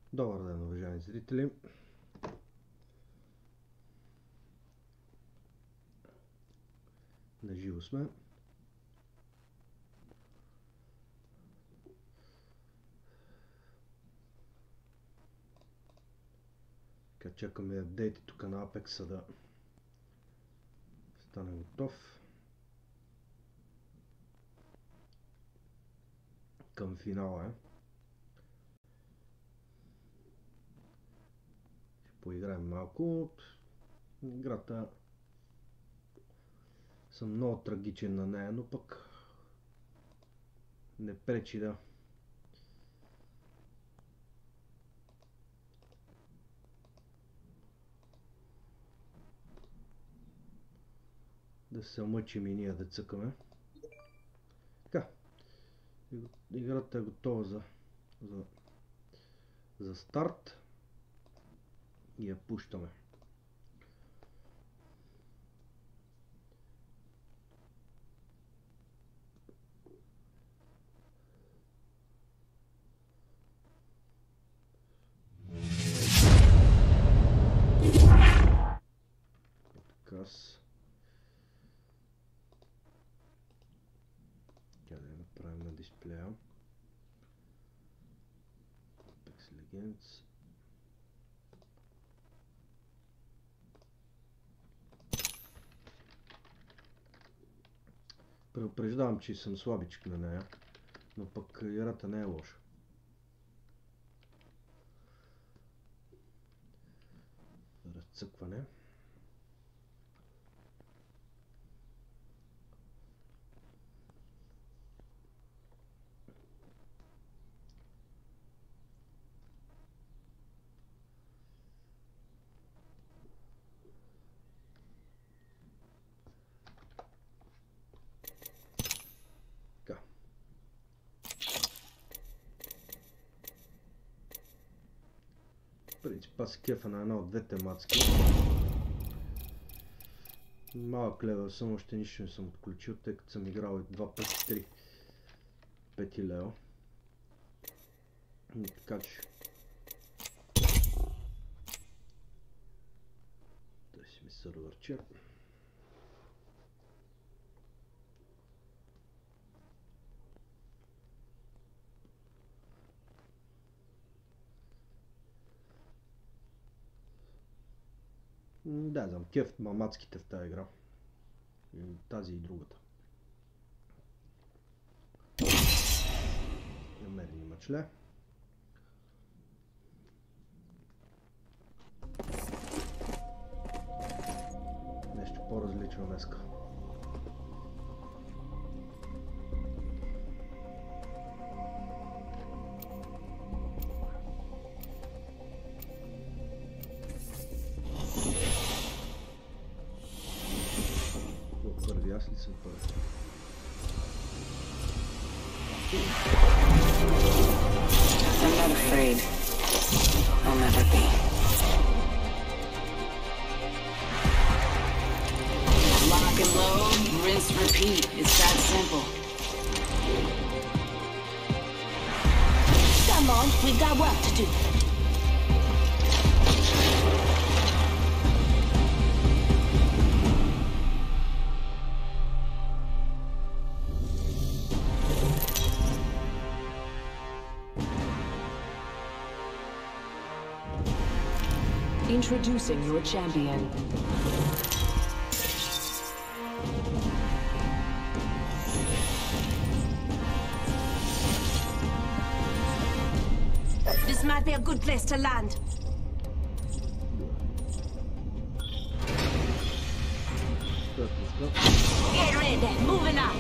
Добър ден, уважаеми зрители! Наживо сме. Така, чакаме апдейти тук на Apex да стане готов. Към финала е. Ще поиграем малко. Играта съм много трагичен на нея, но пък не пречи да се мъчим и ние да цъкаме. Така, играта е готова за старт и я пущаме. Тя да я направим на дисплея. Apex Legends. Предупреждавам, че съм слабичък на нея, но пък играта не е лоша. Разцъкване. Принцип, аз се кефа на една от двете мацки. Малък левел съм, още нищо не съм отключил, тъй като съм играл 2 пъти 3 5 лева. Така че търси ми сървърче. Да, знам, кеф мамацките в тази игра. Тази и другата. Намерени мъчле. Нещо по-различно днеска. Аз ли съм първи? I'm not afraid. I'll never be. Lock and load, rinse, repeat. It's that simple. Come on, we've got work to do. Introducing your champion. This might be a good place to land. Get ready, moving up.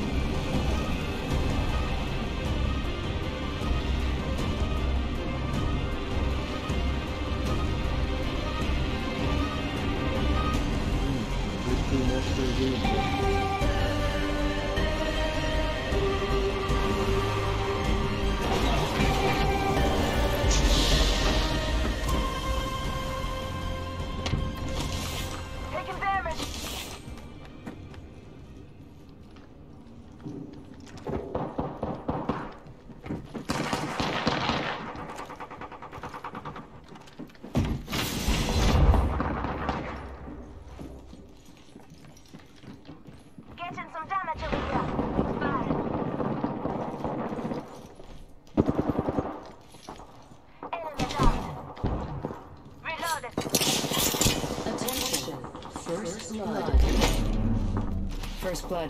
first blood.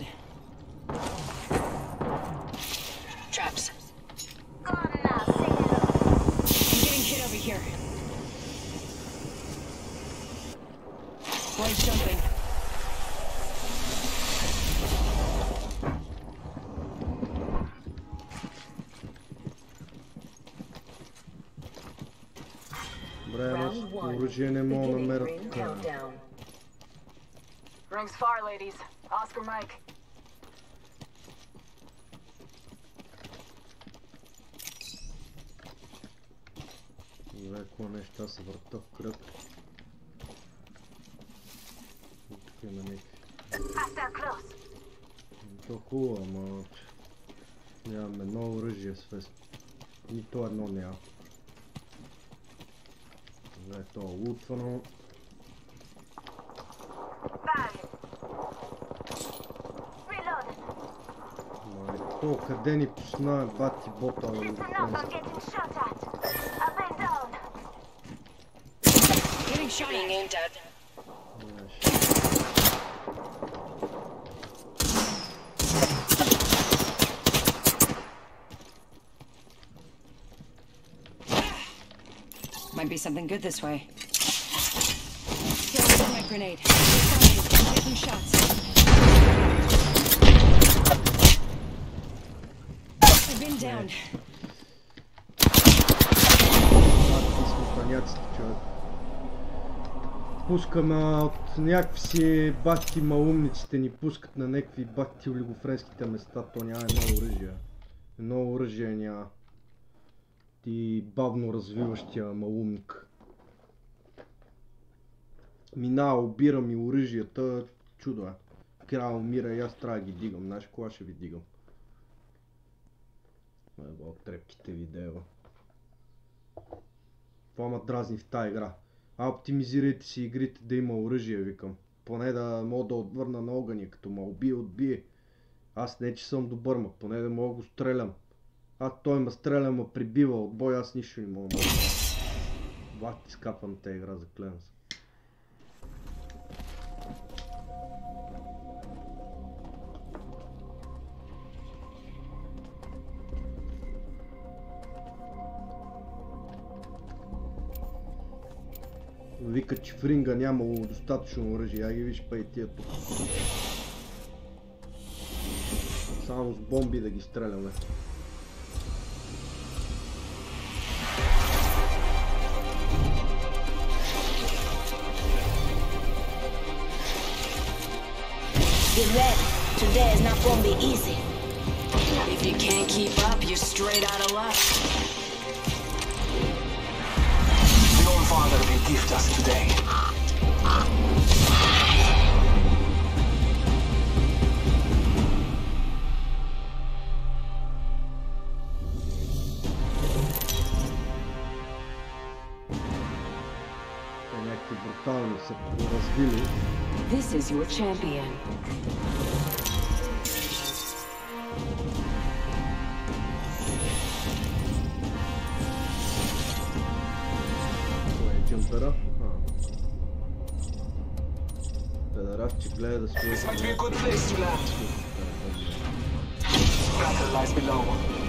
Traps. Gone now, say hello. I'm getting hit over here. White jumping. Добре, оръжие не мога да намеря тук. Rings far, ladies. Oscar Mike. Добре, какво неща се върта в кръг. Тук има някакви. То хубаво, ама нямаме ново оръжие свест. Нито едно няма. Добре, то е лутвано. О, къде ни пусна бати бота? Getting shot at. Might be something good this way. Throwing my grenade. Taking shots. I've been down. Пускаме от някакви си бати малумниците ни пускат на някакви бати олигофренските места, то няма едно оръжие. Едно оръжие няма. Ти бавно развиващия малумник. Минава, обира ми оръжията, чудо е. Крал умира и аз трябва да ги дигам, знаеш кога ще ви дигам. Еба от трепките видео. Това ма дразни в тая игра. Оптимизирайте си игрите да има оръжие, викам. Поне да мога да отвърна на огъня, като ме отбие. Аз не че съм добър, ма поне да мога го стрелям. Той ме стреля, ме прибива от бой, аз нищо не мога да мога. Бах ти скапам тази игра, заклевам се. Вика, че в ринга нямало достатъчно оръжие, я ги виж па и тия тук. Само с бомби да ги стреляме. Get ready. Today is not gonna be easy. If you can't keep up, you're straight out of luck. Your father will gift us today. Някакви брутални са развили. This is your champion. Джампера. Педарас, че гледа да стои. This might be a good place to land. Battle lies below.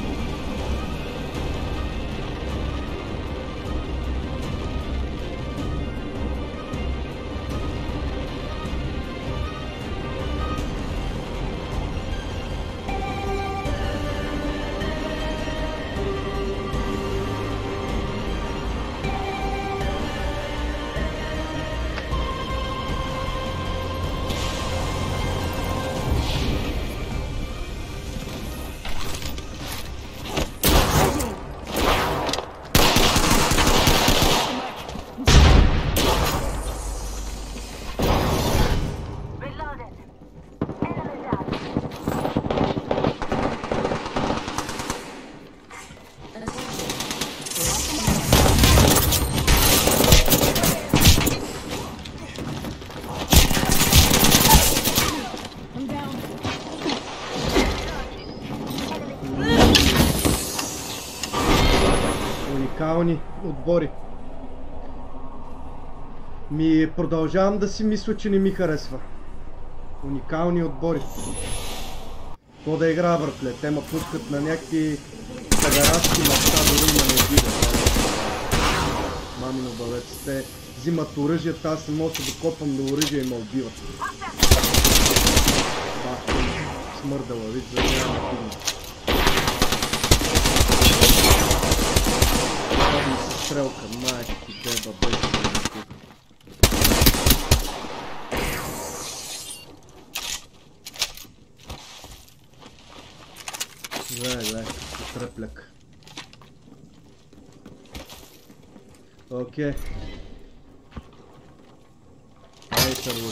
Уникални отбори. Продължавам да си мисля, че не ми харесва. Уникални отбори. Какво да игра, братле? Те ма пускат на някакви тагараски места, дори има не видя. Мамино бавец, те взимат оръжията, аз не мога да докопам до оръжия и ме убиват. Смърдала, виж, за няма да пигна. Това ми се стрелка, майка ти деба, беше да тук. Гледай, трепляк. Окей. Ай, търло.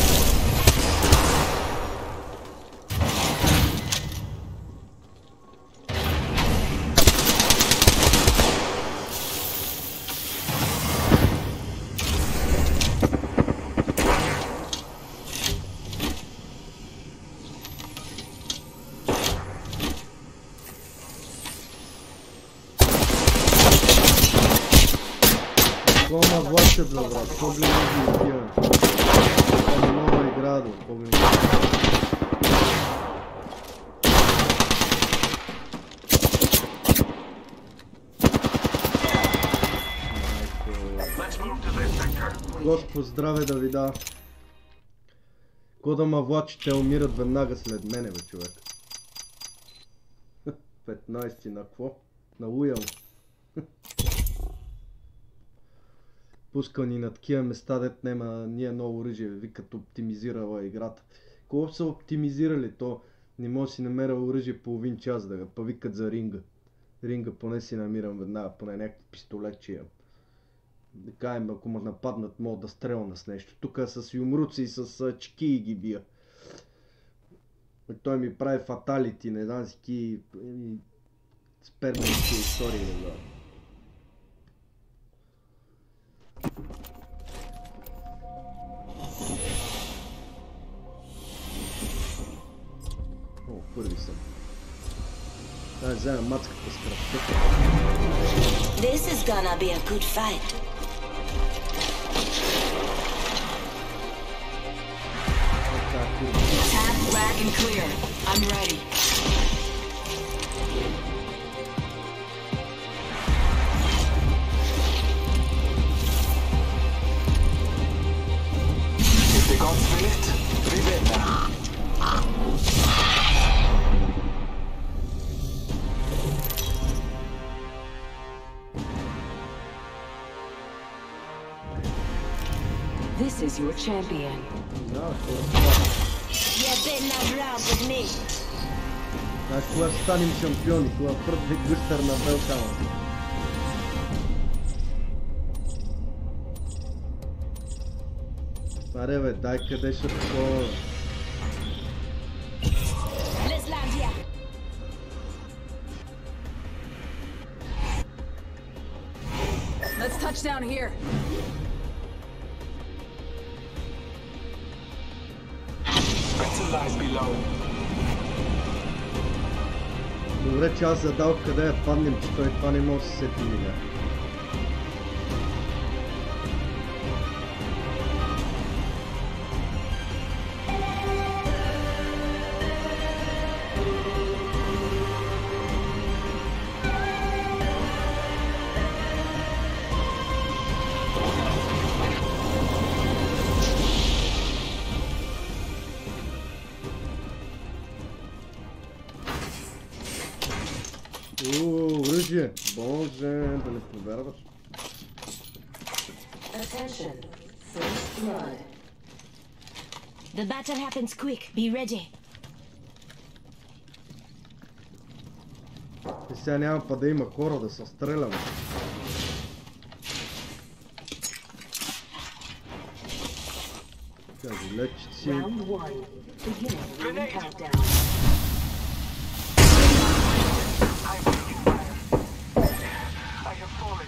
Какво ма влачат, бе, брат? Какво ги не ги отиваме? Това е нова игра, да, какво ми не. Господ здраве да ви да. Ко да ма влачи, те умират веднага след мене, бе, човек. 15 на какво? На уял. Пускал ни на такива места, дет нема ние ново оръжие, викат оптимизирала играта. Колко са оптимизирали, то не може да си намеря оръжие половин час да па викат за ринга. Ринга поне си намирам веднага, поне някакво пистолетче имам. Да кажем, ако ме нападнат, мога да стрелна с нещо. Тук с юмруци и с чеки ги бия. Той ми прави фаталити, не знам си ки спермински истории, не знам. О, първи съм. Дай взема мацката с кръвта. This is gonna be a good fight. Tap, rack, and clear. I'm ready. If the gods will it, Rivenna. This is your champion. You've been not round with me. Знаеш, кога ще станем шампиони, кога първи гъстър на Белкана. Аре бе, дай къде ще такова. Let's land here. Let's touch down here. Better lies below. Добре, че аз задал къде я паднем, че той това не може да се сети меня. Оръжие! Боже, да не повярваш. Attention. First blood. The battle happens quick. Be ready. И сега няма па да има хора да се стреляме. Кажи, лечите си. Round one. Beginning ring countdown. I have fallen.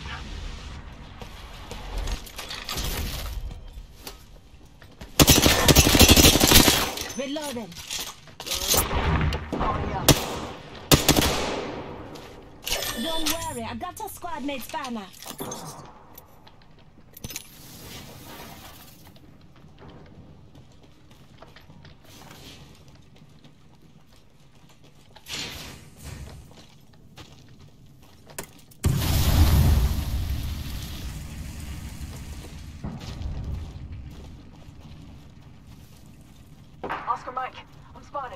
Reloading. Don't worry, I got a squad mate's banner. Oscar Mike, I'm spotted.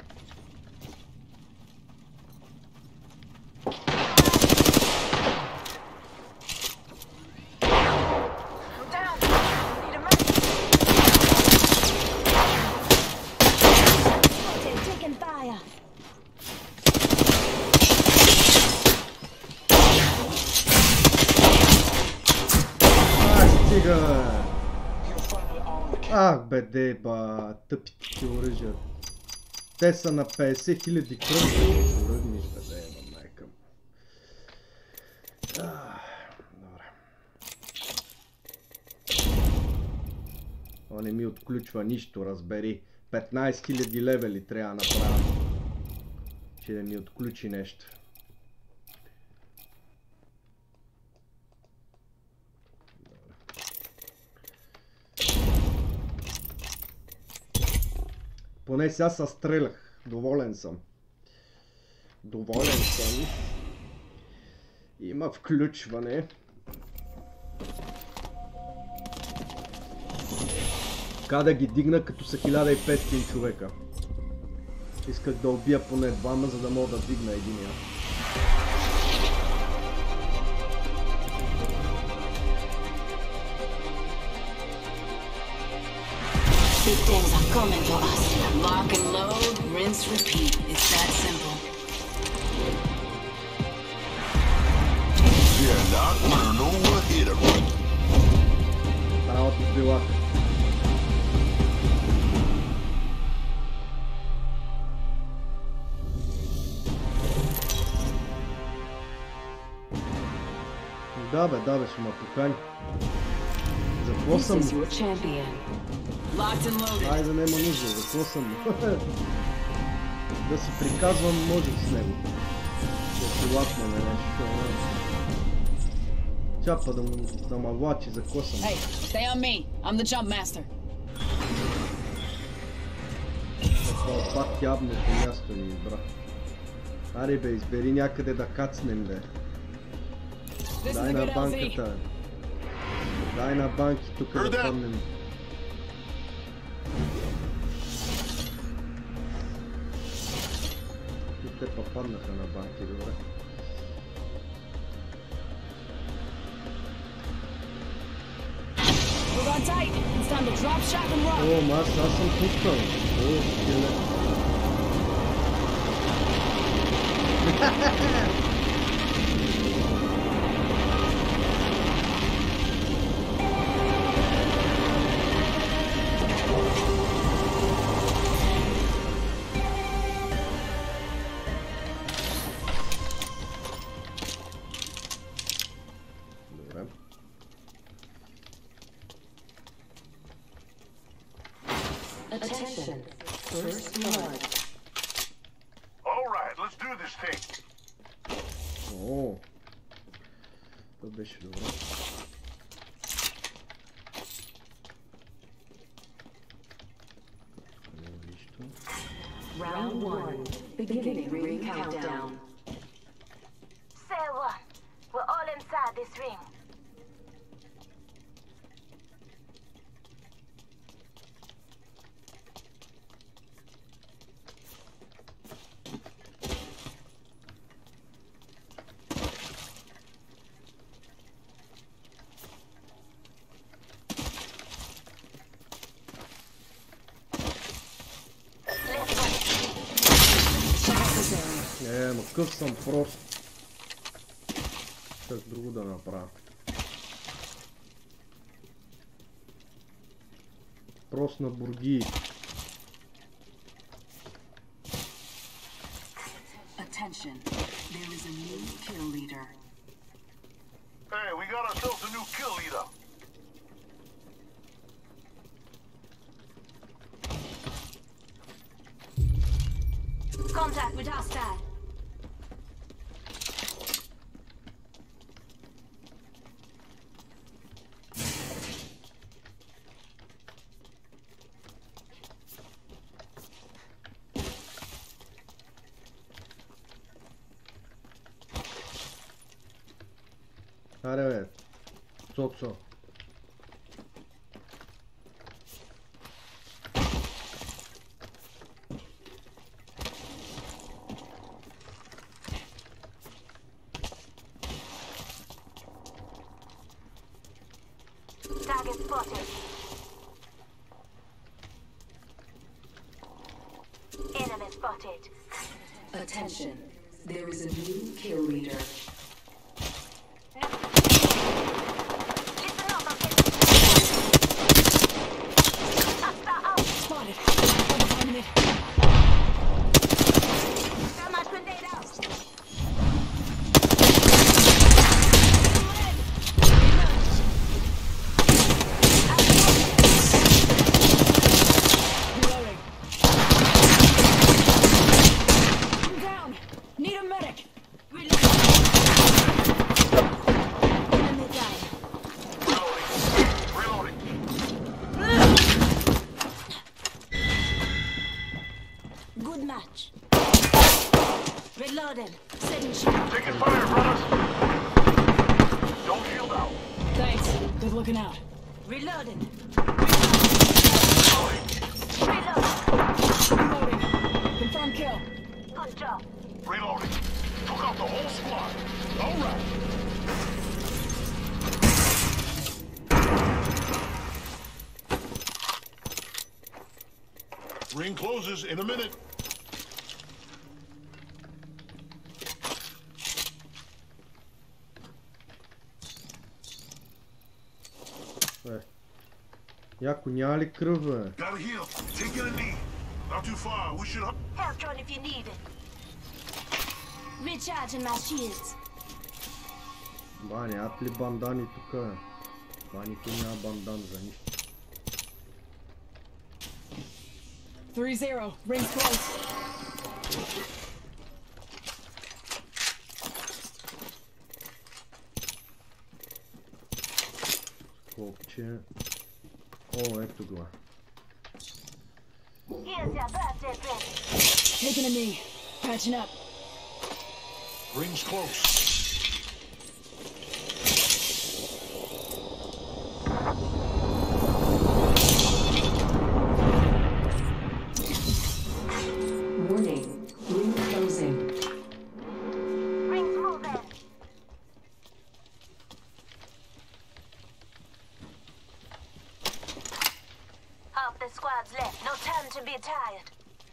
I'm down. Need a medic. Spotted, taking fire. Стига! You're finally on the Ах бе, де ба, тъпите ти оръжия. Те са на 50 000 кръв, уръдниш бе, де ба, майка му. Добре. То не ми отключва нищо, разбери. 15 000 левели трябва да направя, че да ми отключи нещо. Поне сега се стрелях. Доволен съм. Доволен съм. Има включване. Така да ги дигна като са 1500 човека. Исках да убия поне двама, за да мога да дигна единия. Big things are coming for us. Lock and load, rinse, repeat. It's that simple. Yeah, Doc, wanna know what hit him? Работа с билата. Да бе, ще ме покани. За какво This съм? is your champion. Locked and loaded. Айде, няма нужда, за какво съм? Да си приказвам, може с него. Да си лапне на нещо. Чапа да ма влачи, за какво съм? Hey, stay on me. I'm the jump master. Това пак явното място ни избра. Аре бе, избери някъде да кацнем бе. This is Дай a на good LZ. банката. Дай на банки тук да помним. Те попаднаха на банки, добре. Hold on tight. It's time to drop, shock, and roll. О, аз съм пускал. О, скелет. Добре. Attention. First blood. All right, let's do this thing. О, това беше добре. Нищо. Round 1. Beginning ring countdown. Cell 1, we're all inside this ring. Ма къв съм прост. Как друго да направя. Прост на бурги. Attention. There is a new kill leader. Hey, we got ourselves a new kill leader. Contact with hostile. Аре бе, Цоцо. Target spotted. Enemy spotted. Attention. There is a new kill leader. Listen up, I'm getting hostile out. Spotted. Hold on a minute. Got my grenade out. Reloading. I'm down. Need a medic. Enemy down. Reloading. Good match. Reloading. Setting shot. Taking fire, brothers. Don't shield out. Thanks. Good looking out. Reloading. Reloading. Reload. Reloading. Confirm kill. Good job. Reloading. Took out the whole squad. All right. Ring closes in a minute. Яко няма ли кръв, бе? Gotta heal. Taking a knee. Not too far. We should. Help drone if you need it. Recharging my shields. Ба, нямат ли бандани тук, бе? Ба, никой няма бандан за нищо. 3-0. Rings close. Копче. О, ето го. Here's your birthday present. Taking a knee. Patching up. Rings close. Warning. Ring closing. Rings moving. Half the squad's left. No time to be tired.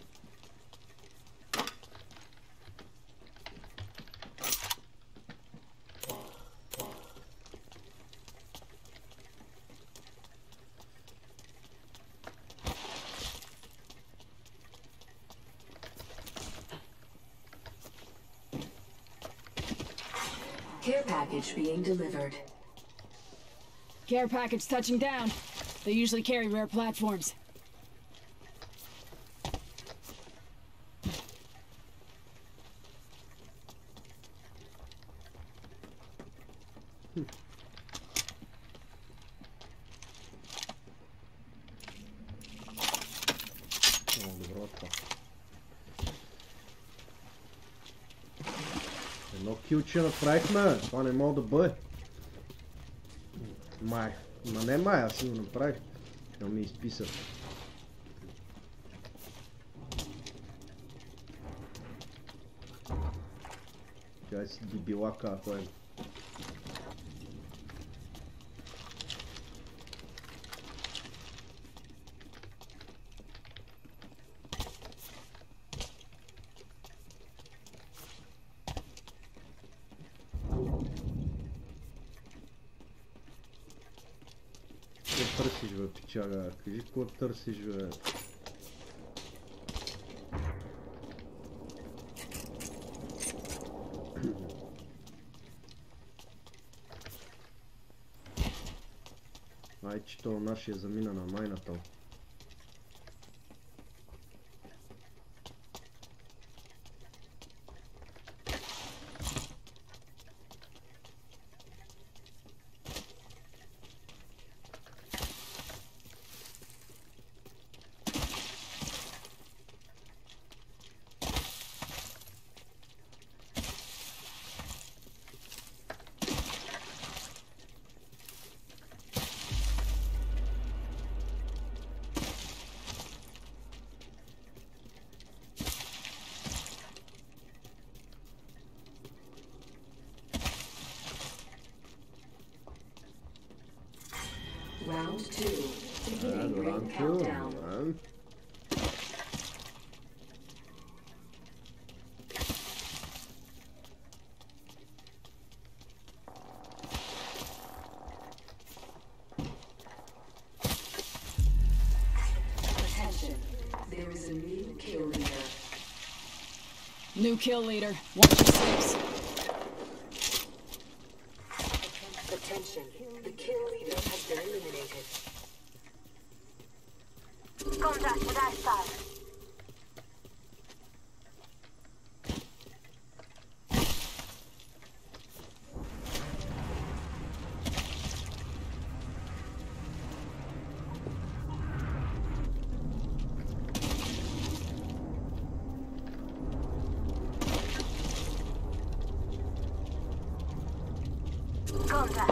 Care package being delivered. Care package touching down. They usually carry rare platforms. Много добро това. Едно килче направихме, бе. Това не мога да бъде. Май. Ма не май, аз си го направих. Но ми изписа. Тя си дебилака, ако е. Какво търсиш, бе, пичага? Кажи какво търсиш, бе? Ай, че това нашия замина на майната. Round 2. Beginning ring Round 2. countdown. Attention. There is a new kill leader. New kill leader. Watch your six. Attention. The kill leader has been eliminated. Contact with hostile. Contact.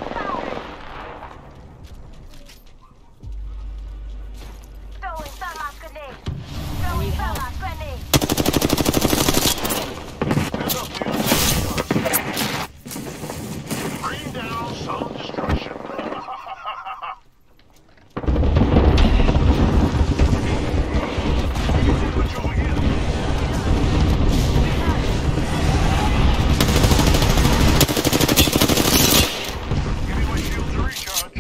Throwing thermite grenade. Throwing thermite grenade. Heads up, man. Bring down some destruction. Put you again. Give me my shield to recharge.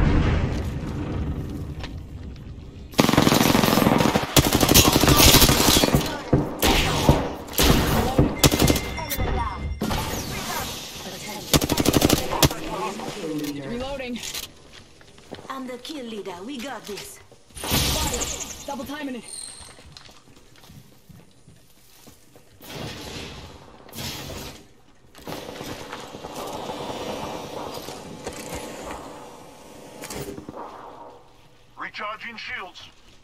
Enemy down. Kill leader. Reloading. I'm the kill leader. We got this. Spotted. Double timing it. Recharging shields.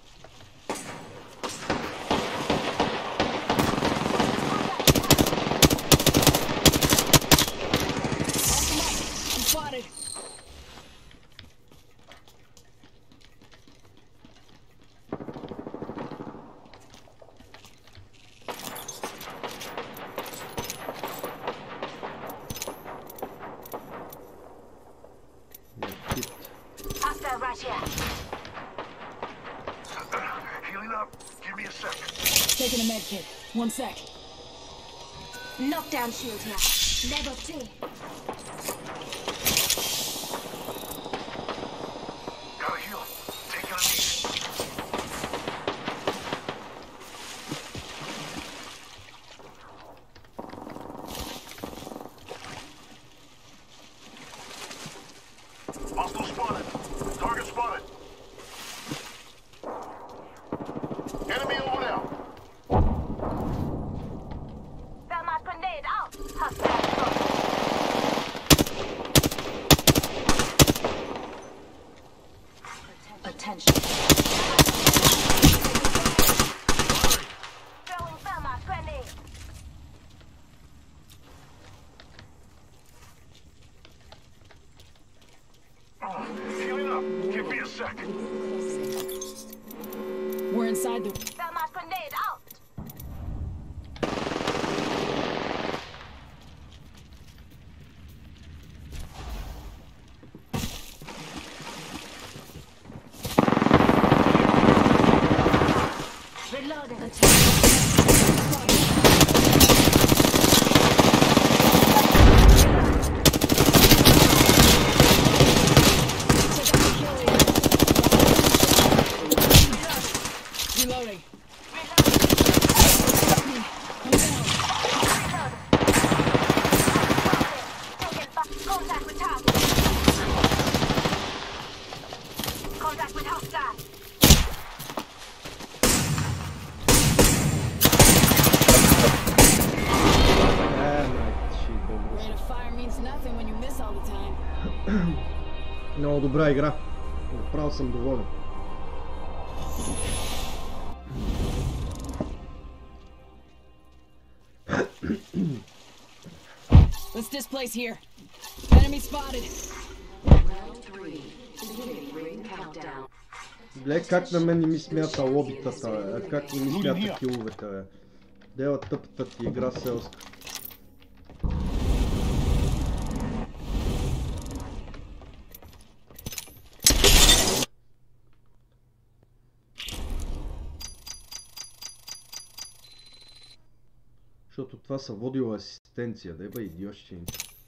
I'm spotted. Hostile right here. Healing up. Give me a sec. Taking a med kit. 1 sec. Knockdown shield here. Level 2. Gotta heal. Taking a knee. Hostile spotted. Target spotted. Enemy over there. Thermite grenade out. Hostile spotted. Attention. Throwing thermite grenade. Healing up. Give me a sec. We're inside the... Thermite grenade out. Reloading. Reloading. Contact with target. Contact with hostile. Rate of fire means nothing when you miss all the time. Много добра игра. Направо съм доволен. Let's displace here. Enemy spotted. Round 3. Beginning ring countdown. Гледай как на мен не ми смята лобитата, бе. Как не ми смята киловете, бе. Дела тъпата ти игра селска. Защото това са водила асистенция, да еба идиощини.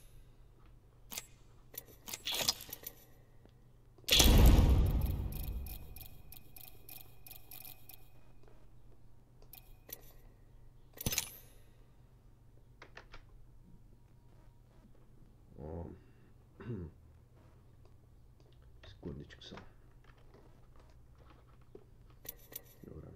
Секундичко само. Добре.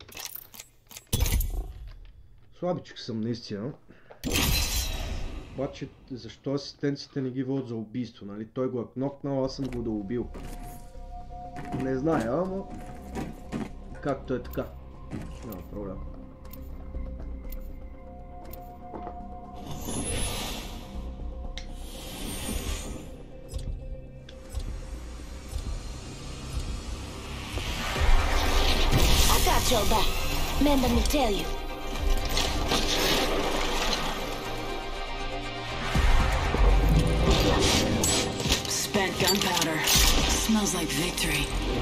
Слабичък съм наистина. Обаче защо асистенците не ги водят за убийство, нали? Той го е кнокнал, аз съм го да убил. Не зная, ама... Както е така. Няма проблем. Your back. Men, let me tell you. Spent gunpowder. Smells like victory.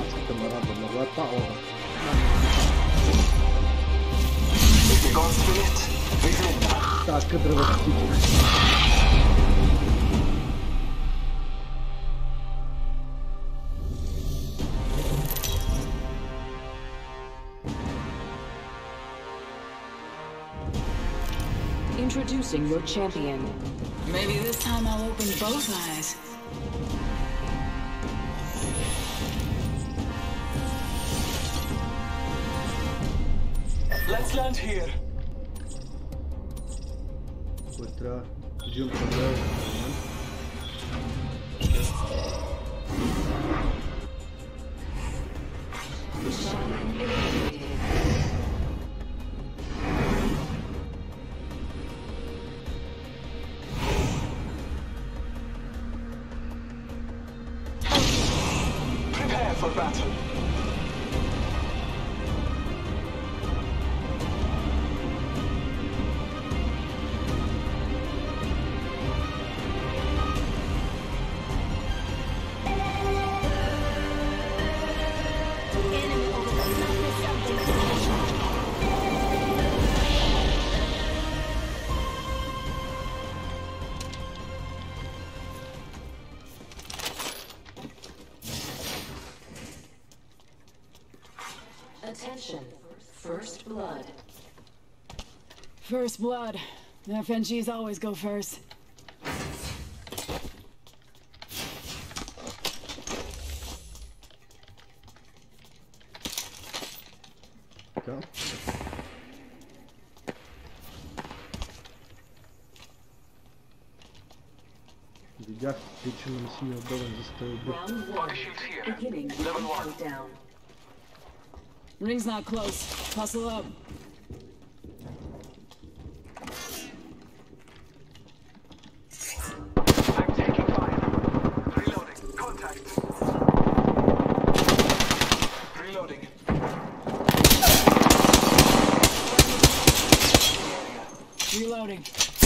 If the gods will it, we win. Тачка дръватичка. Introducing your champion. Maybe this time I'll open both eyes. Let's land here. Кой трябва? Джим Павел. Prepare for battle. Attention. First blood. First blood. FNGs always go first. Така. Видях, че не си ми удобен за стълби. Round one. Beginning Level one. countdown. Ring's not close. Hustle up. I'm taking fire. Reloading. Contact. Reloading. Reloading.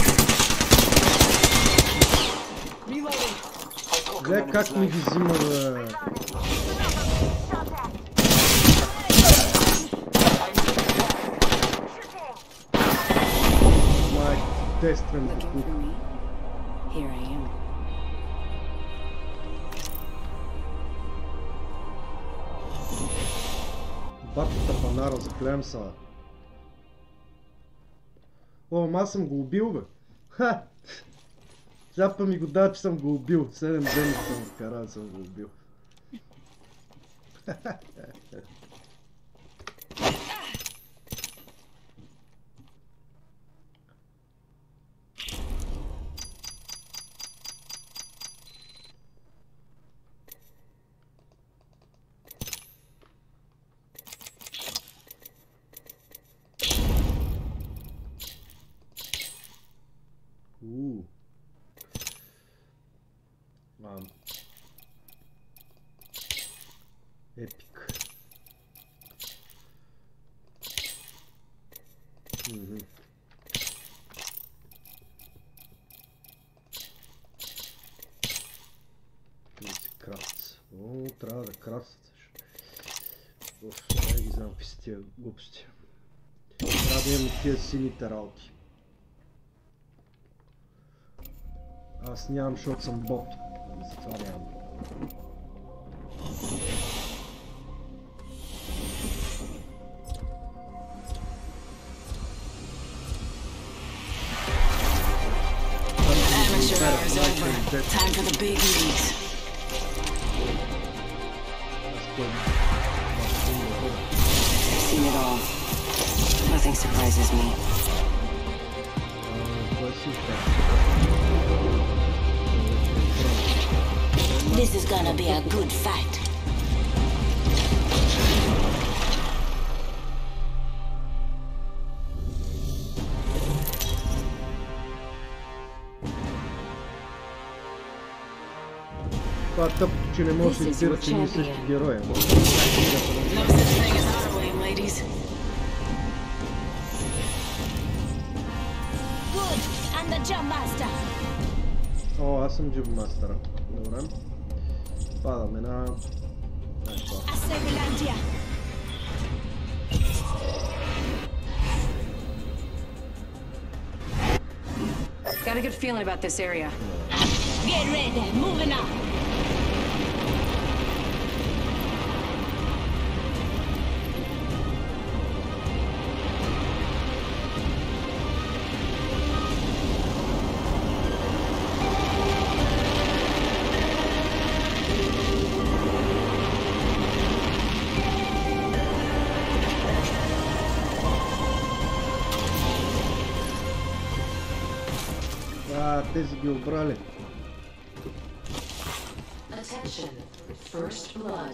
Reloading. Гледай как ми ги взима, бе. Тествен Looking тук. for me? Here I am. Батата панара, заклевам са. О, ама аз съм го убил, бе. Ха! Сега па ми го дава, че съм го убил. 7 дни съм вкарал, съм го убил. Епик. Крафт. О, трябва да крафтваш. Оф, не ги знам какви са тия глупости. Трябва да имам тия сините работи. Аз нямам, защото съм бот. Това нямам. Amateur hour is over. Time for the big leagues. I've seen it all. Nothing surprises me. This is gonna be a good fight. Това е тъпо, че не може да избират едни и същи герои. No such thing as our way, ladies. Good, I'm the jump master. О, аз съм джубмастъра. Добре. Падаме на... Асевиландия. Got a good feeling about this area. Get ready, moving on. Тези ги обрали. Attention. First blood.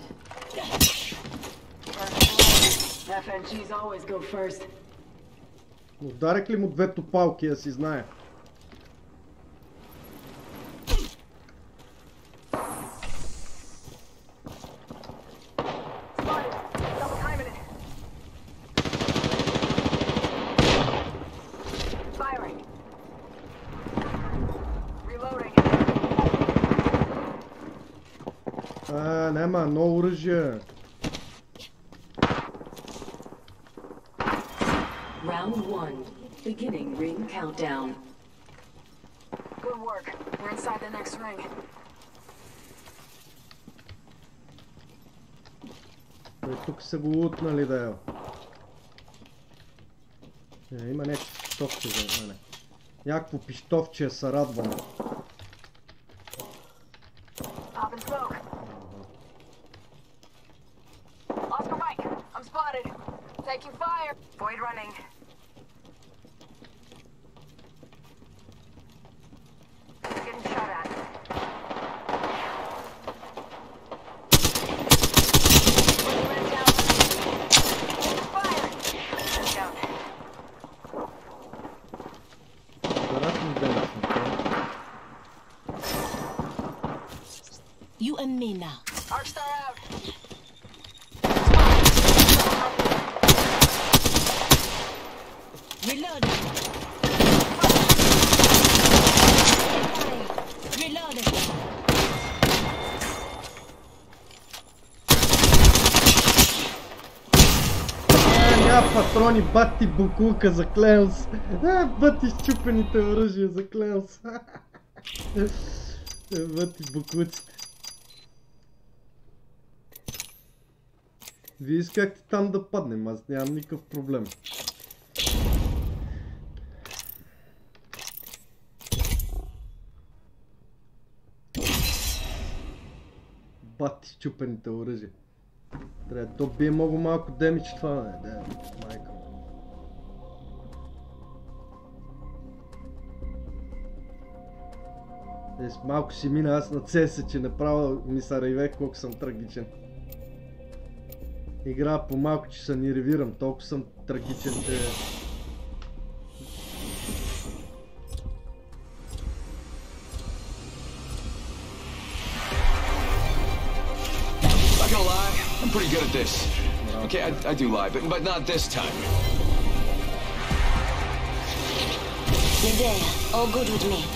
FNGs always go first. Ударих ли му двете палки, да си знае? Няма, ново оръжие. Round 1. Beginning ring countdown. Good work. We're inside the next ring. Тук са го лутнали да е. Има някакво пищовче за мене. Някакво пищовче се радвам. Taking fire. Void running. Getting shot at. Fire. Down. You and me now. Arcstar out. Reloading. Reloading. Няма патрони, бати буклука, заклеям се. Бати счупените оръжия, заклеям се. Бати буклуците. Вие искахте там да паднем, аз нямам никакъв проблем. Бати счупените оръжия. Трябва да бие много малко демидж това, не? Да, майка. Малко си мина аз на CS, че направо ми се реве колко съм трагичен. Игра по малко, че се нервирам, толкова съм трагичен, че... I'm pretty good at this. Okay, I do lie, but not this time. Medea, all good with me.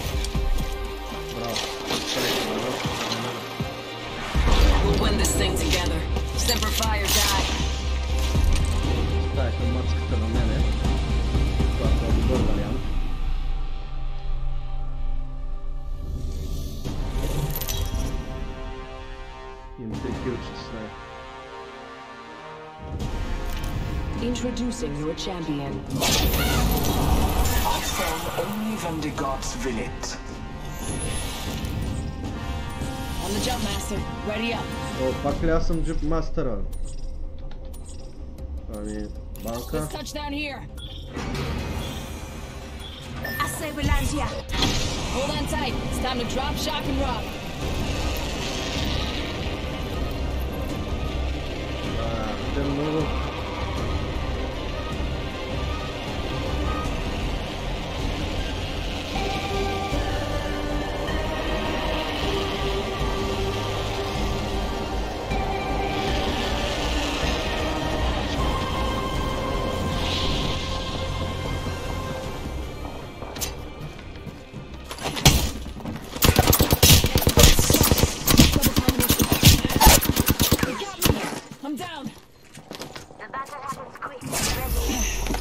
We'll win this thing together. Semper Fi or die. Това е към мацката на мене. Това е добър вариант. Имам 3 килчета с нея. Introducing your champion. From only from the gods will it. On the jump, Master. Ready up. О, пак ли аз съм джип мастера? Ами, банка. Let's touch down here. I say we land here. Hold on tight. It's time to drop, shock, and rob. Те много. I'm down. The battle happens quick. Ready.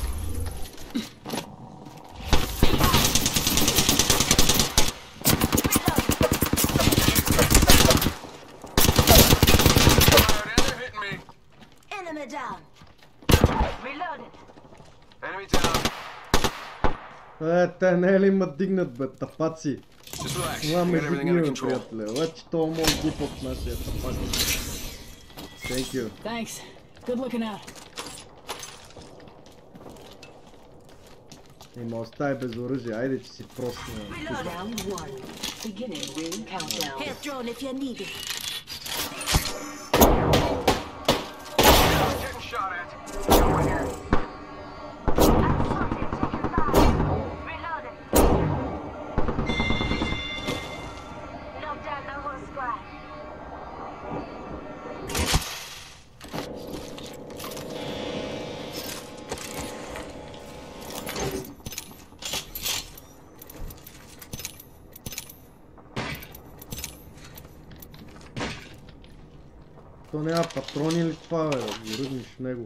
Enemy down. Reloaded. Enemy down. Те не е ли ма дигнат, бе, тапаци? Just relax. Това We ме got everything дигни, under бе, control. приятеле. Вече това мога глуп от нашия тапак. Thank you. Thanks. Good looking out. Има остави без оръжие, айде, че си просна. Round 1. Beginning ring countdown. Health drone if you need it. Getting shot at. Reloaded. Knock down the whole squad. То няма патрони ли това, бе, да ги ръгнеш в него?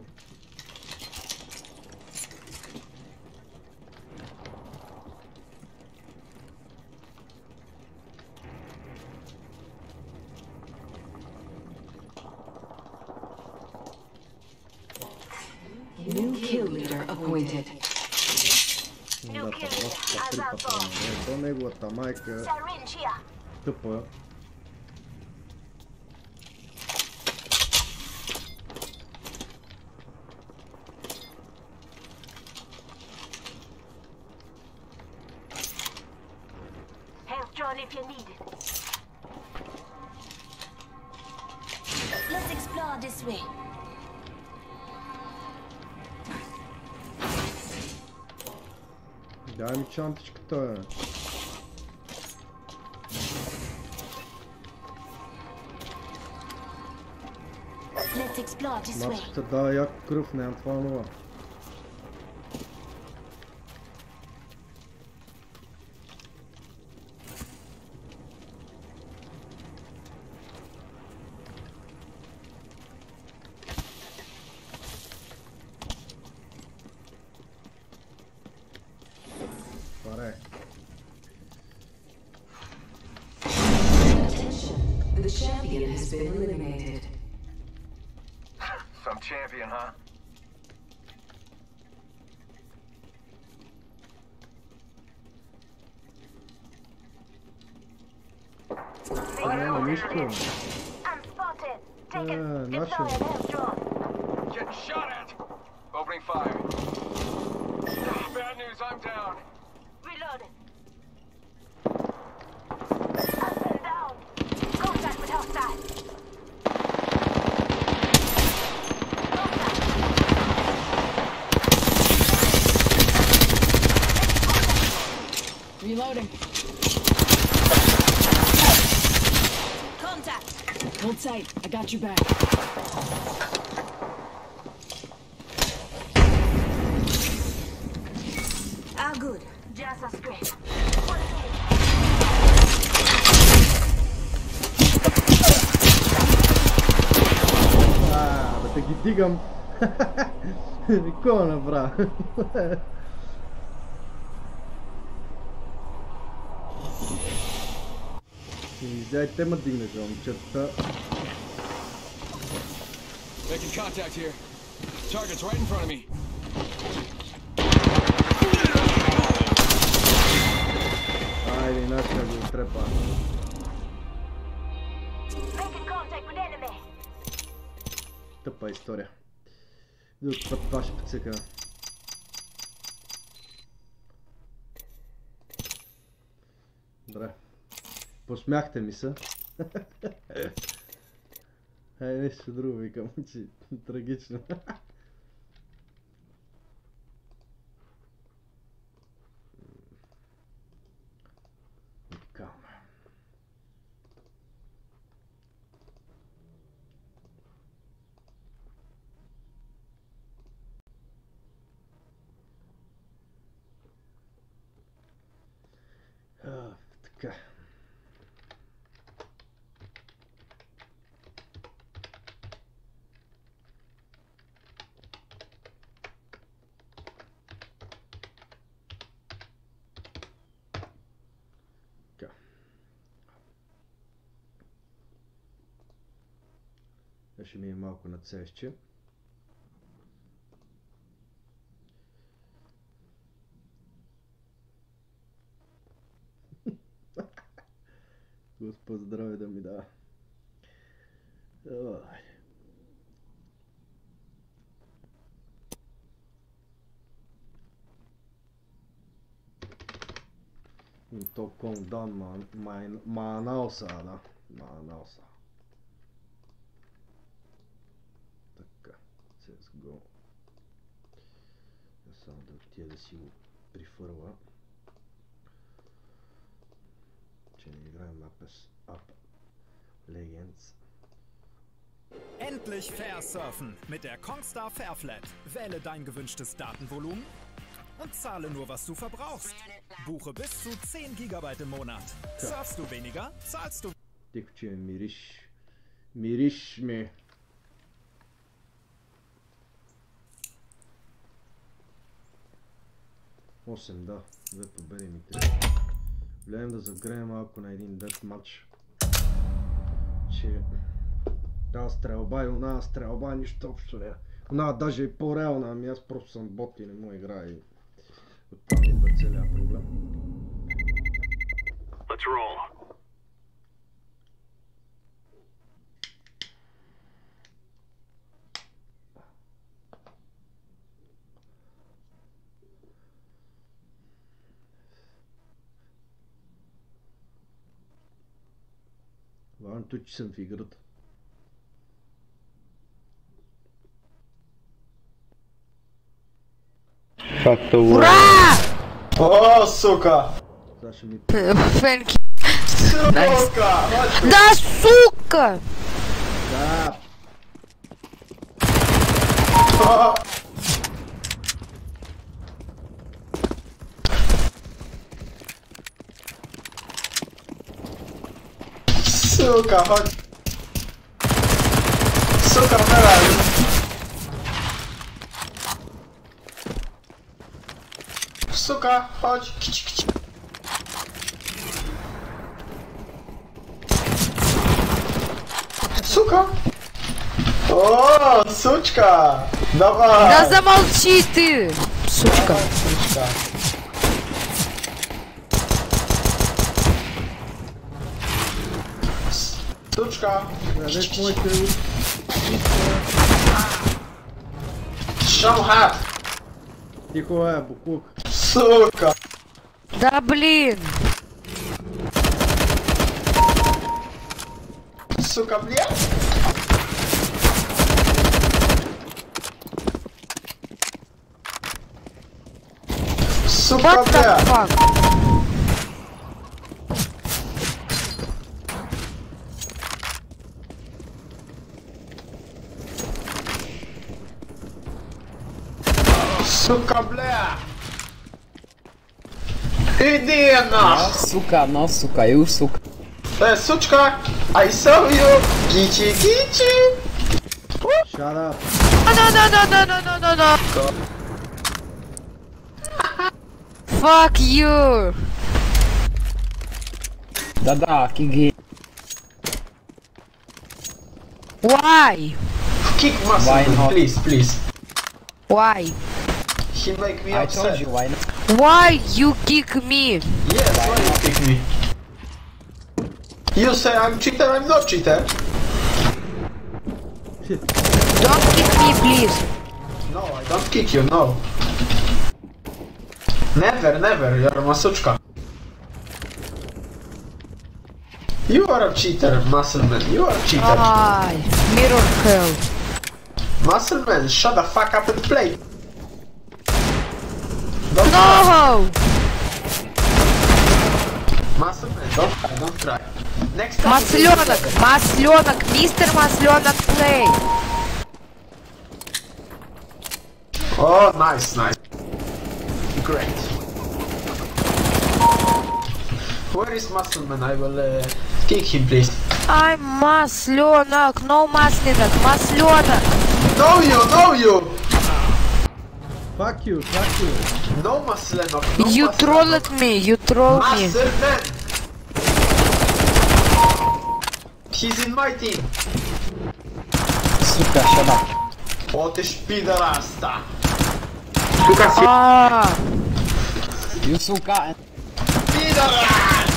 New kill leader appointed. Да, тапак, три патрона. То неговата майка е Syringe here. тъпа. Health drone if you need it. Let's explore this way. Дай ми чантичката, бе. Let's explore this way. Маската дава яко кръв, нямам това нова. Паре. Attention. The champion has been eliminated. Some champion, huh? Няма нищо. I'm spotted. Take it. Yeah, Deploy nothing. an health drone. Getting shot at. Opening fire. Bad news, I'm down. Reloaded. Up and down. Contact with hostile. Reloading. Contact. Hold tight. I got your back. Ah, good. Just a scrape. Да ги дигам. Какво направя? Дайте ма дигнете, момчета. Making contact here. Target's right in front of me. Айде, иначе го трепа. Making contact with enemy. Тъпа история. Друг път това ще подсека. Добре. Посмяхте ми се. Нещо друго викам, че трагично. Така. Така. Ще ми е малко надцещи. Господ здраве да ми дава. То кондан маналса, да. Маналса. Така, CSGO. Само да отида да си го прифърва. Че не играем App Legends. Endlich Fairsurfen mit der Kongstar Fairflat. Wähle dein gewünschtes Datenvolumen und zahle nur, was du verbrauchst. Buche bis zu 10 GB im Monat. Surfst du weniger, zahlst du... Тихо, че мириш. Мириш ми. Осем, да. Две победи ми трябва. Влияем да загреем малко на един дет матч. Че... Тази стрелба и оная стрелба нищо общо не. Оная даже е по-реална, ами аз просто съм бот и не му играя и... Оттам идва целият проблем. Let's roll. Важното, че съм в играта. Ура! О, сука! Сега ще ми... Фенки. Да, сука! Да! Сука, chodź! Сука, умирай! Сука, chodź! Кич, кич! Сука! О, сучка! Давай! Да замолчи ты! Сука! Сучка! Сучка! Дадеш моите... Шамхат! Тихо е, буклук! Сука! Да блин! Сука, блядь! Сука, What the блядь! fuck? Сука, бля! Иди на! No suka, już suka. Сучка! I saw you! Кичи, кичи! Shut up! No. Fuck you! Da, kigi. Why? kick Muscleman, not? please. Why? He make me I upset. told you why not. Why you kick me? Yes, why you kick me? You say I'm cheater, I'm not cheater. Don't kick me, please. No, I don't kick you, no. Never, you're a masuczka. You are a cheater, Muscleman, you are a cheater. Ay, mirror hell. Muscleman, shut the fuck up and play. No! Muscleman, don't try. Next time. Масленок, мистер Масленок, play. Oh, nice. Great. Where is Muscleman? I will kick him, please. I'm Масленок, no Масленок, Масленок. Know you! Fuck you. No Musclenok, no You Musclenok. trolled me, you trolled me. Muscleman! He's in my team. Сука, shut up. O ty szpiderasta. Ah, You suka. Piderast!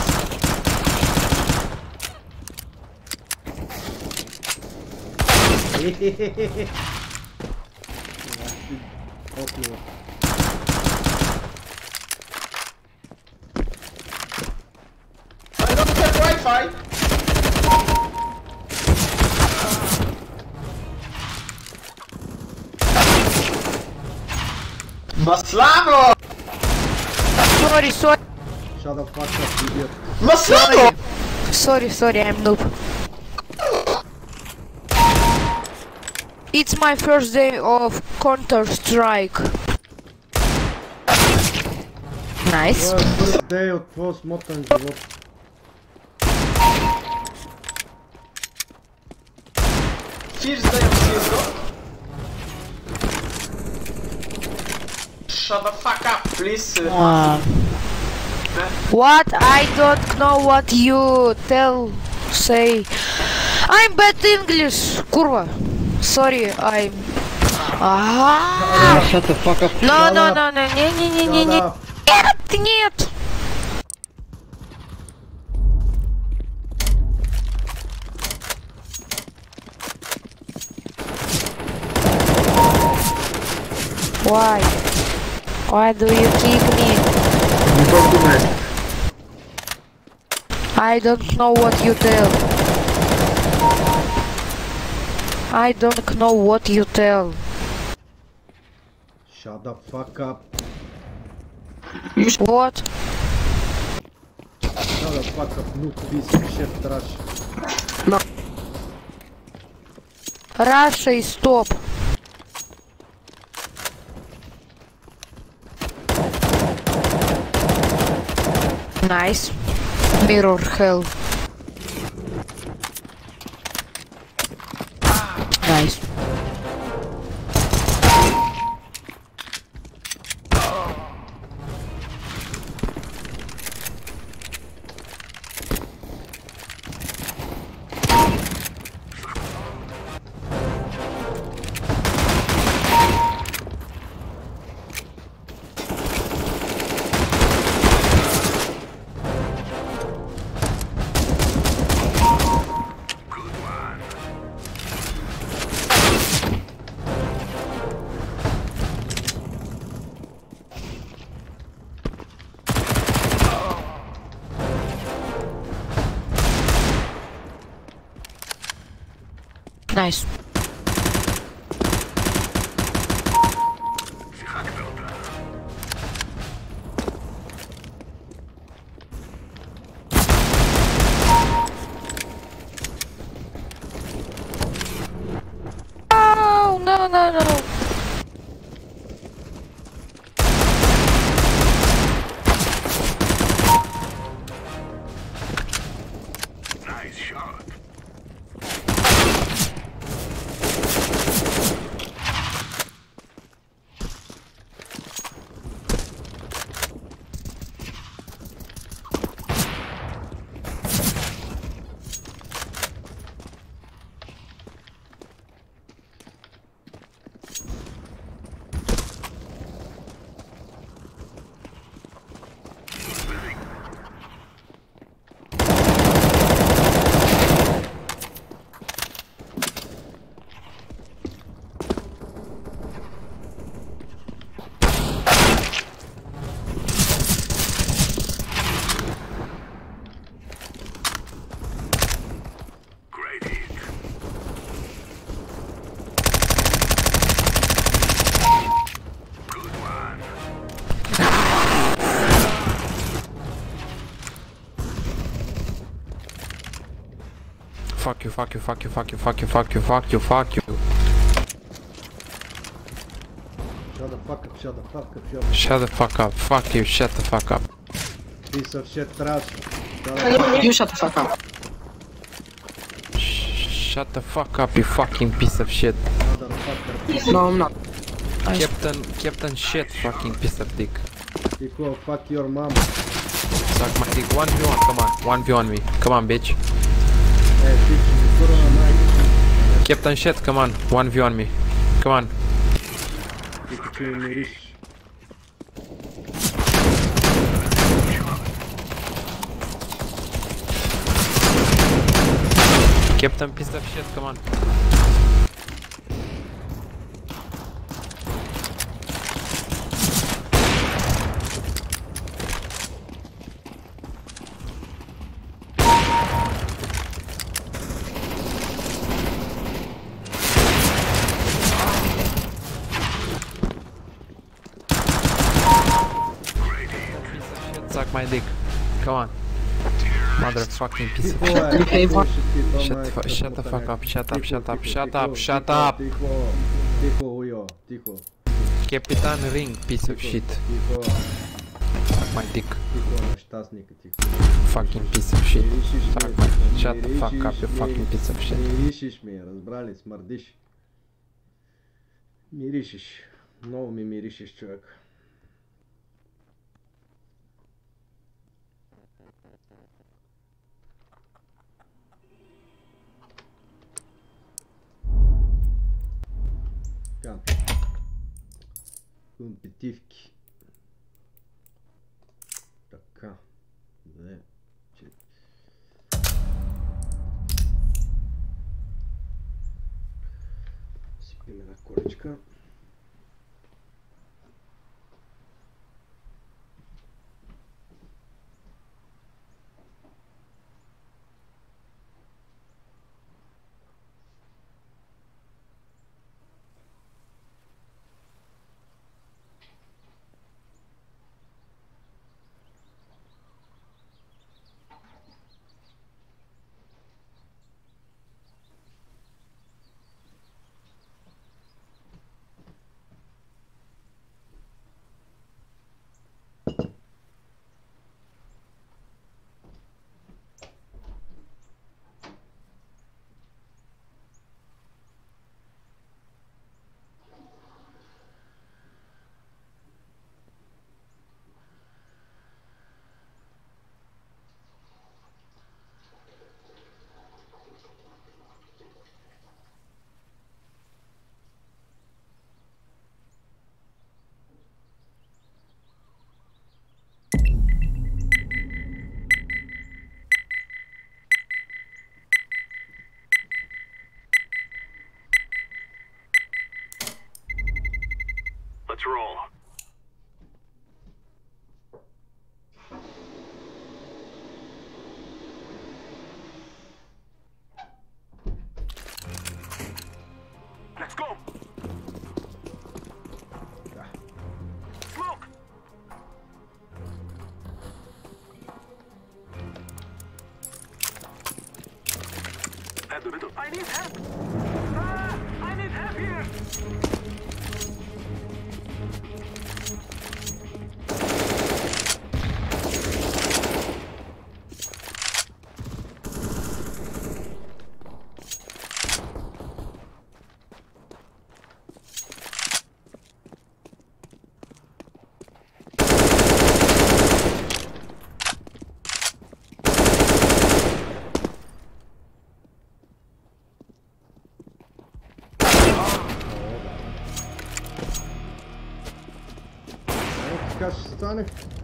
I don't have Wi-Fi. Maslano! sorry. Shut the fuck up, idiot. Maslano! Sorry, I'm noob. It's my first day of Counter-Strike. Nice. Това е day от твоя смотан живот. First day of CSGO. Shut the fuck up, please. What? I don't know what you say. I'm bad English, kurva. Sorry, I'm... Shut the fuck up. No, не. Нет. Why? Why do you kick me? I don't know what you tell. I don't know what you tell. Shut the fuck up. What? Shut the fuck up, noob piece of shit trash. Russia is stop. Nice. Mirror hell. Nice. Nice. Oh, no. Nice shot. Fuck you, fuck you, fuck you, fuck you, fuck you, fuck you, fuck you, fuck you. Shut the fuck up, shut the fuck up, shut the fuck up. Fuck you, shut the fuck up. Piece of shit trash. You shut the fuck up. Shut the fuck up, you fucking piece of shit. No, I'm not. Captain shit, fucking piece of dick. Tico, fuck your mom. Suck my dick. 1v1, come on. 1v1 me. Come on, bitch. Hey, bitch, put on a mic. Captain shit, come on. 1v1 me. Come on. Captain piece of shit, come on. Suck my dick. Come on. Motherfucking piece of shit. Shut the fuck up. Shut up, shut up, shut up, shut up. Captain Ring, piece of shit. Suck my dick. Fucking piece of shit. Shut the fuck up, you fucking piece of shit. Миришиш ми, разбрали, смърдиш. Миришиш. Много ми миришиш, човек. Компетивки. Така. 2, 4. Сипим една колечка. Let's roll. Let's go. Smoke. At the middle. I need help. I need help here. Така ще стане.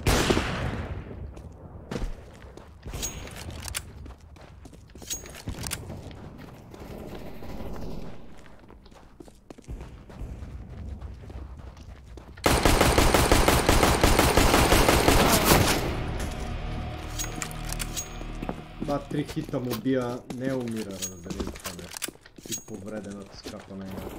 Два 3 хита му бия, не умира, разбери това нещо. И повредената скапа на нея.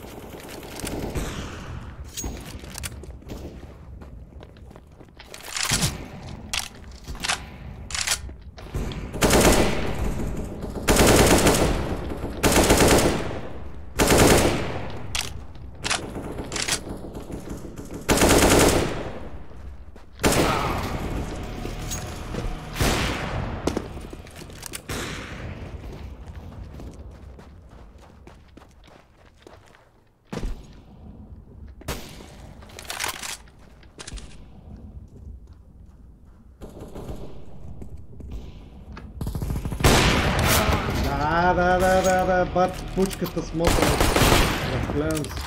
Да, бат пучката с мотора. Разгледам се.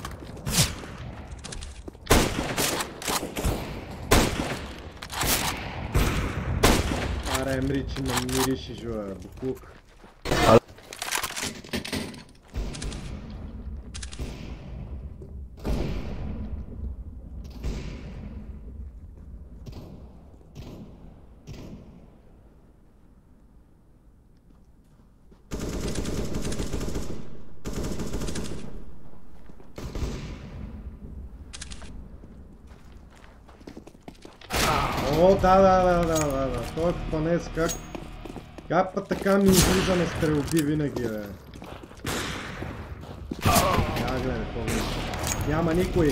Аре, мричи, ме мириши, жоя, буклук. О, да. Той панец как път така ми излиза на стрелби винаги, бе. Я гледай, помня. Няма никой.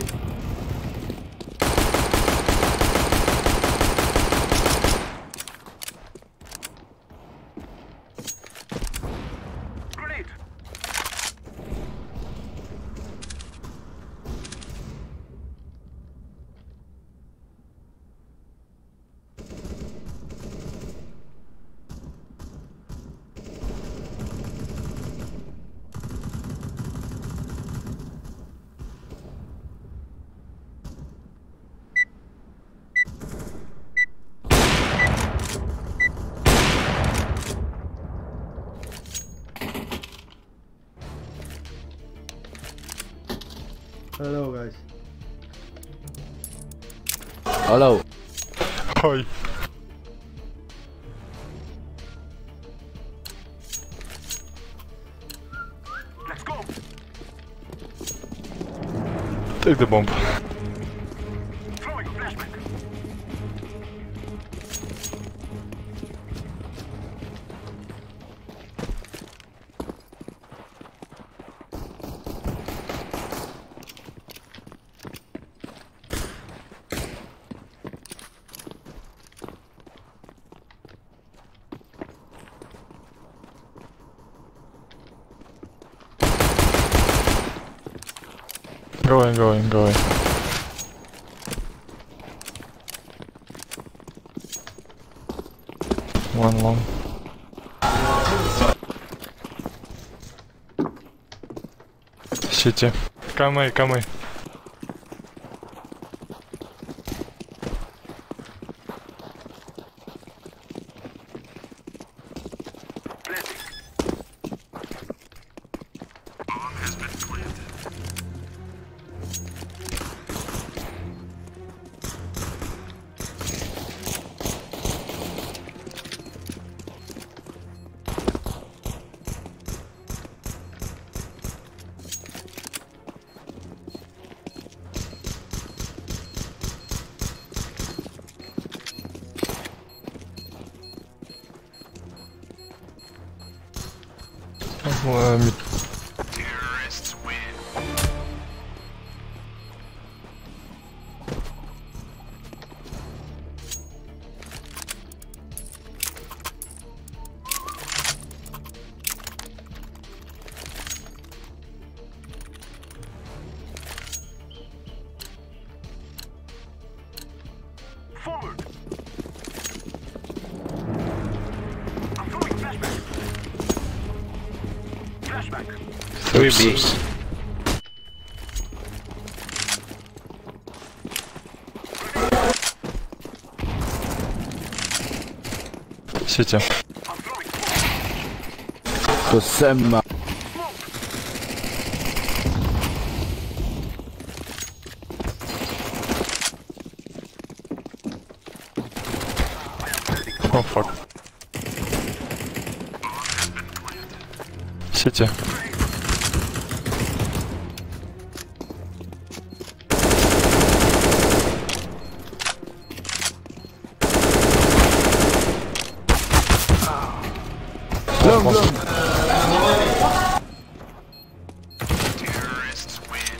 Hello guys. Hello. Hi. Let's go. Take the bomb. Throwing a flashback. Going. One long. City. Come here. Terrorists win. Forward. I'm throwing flashback. Flashback. 3B. City. To Semma. Oh fuck. City. Long. Terrorists win.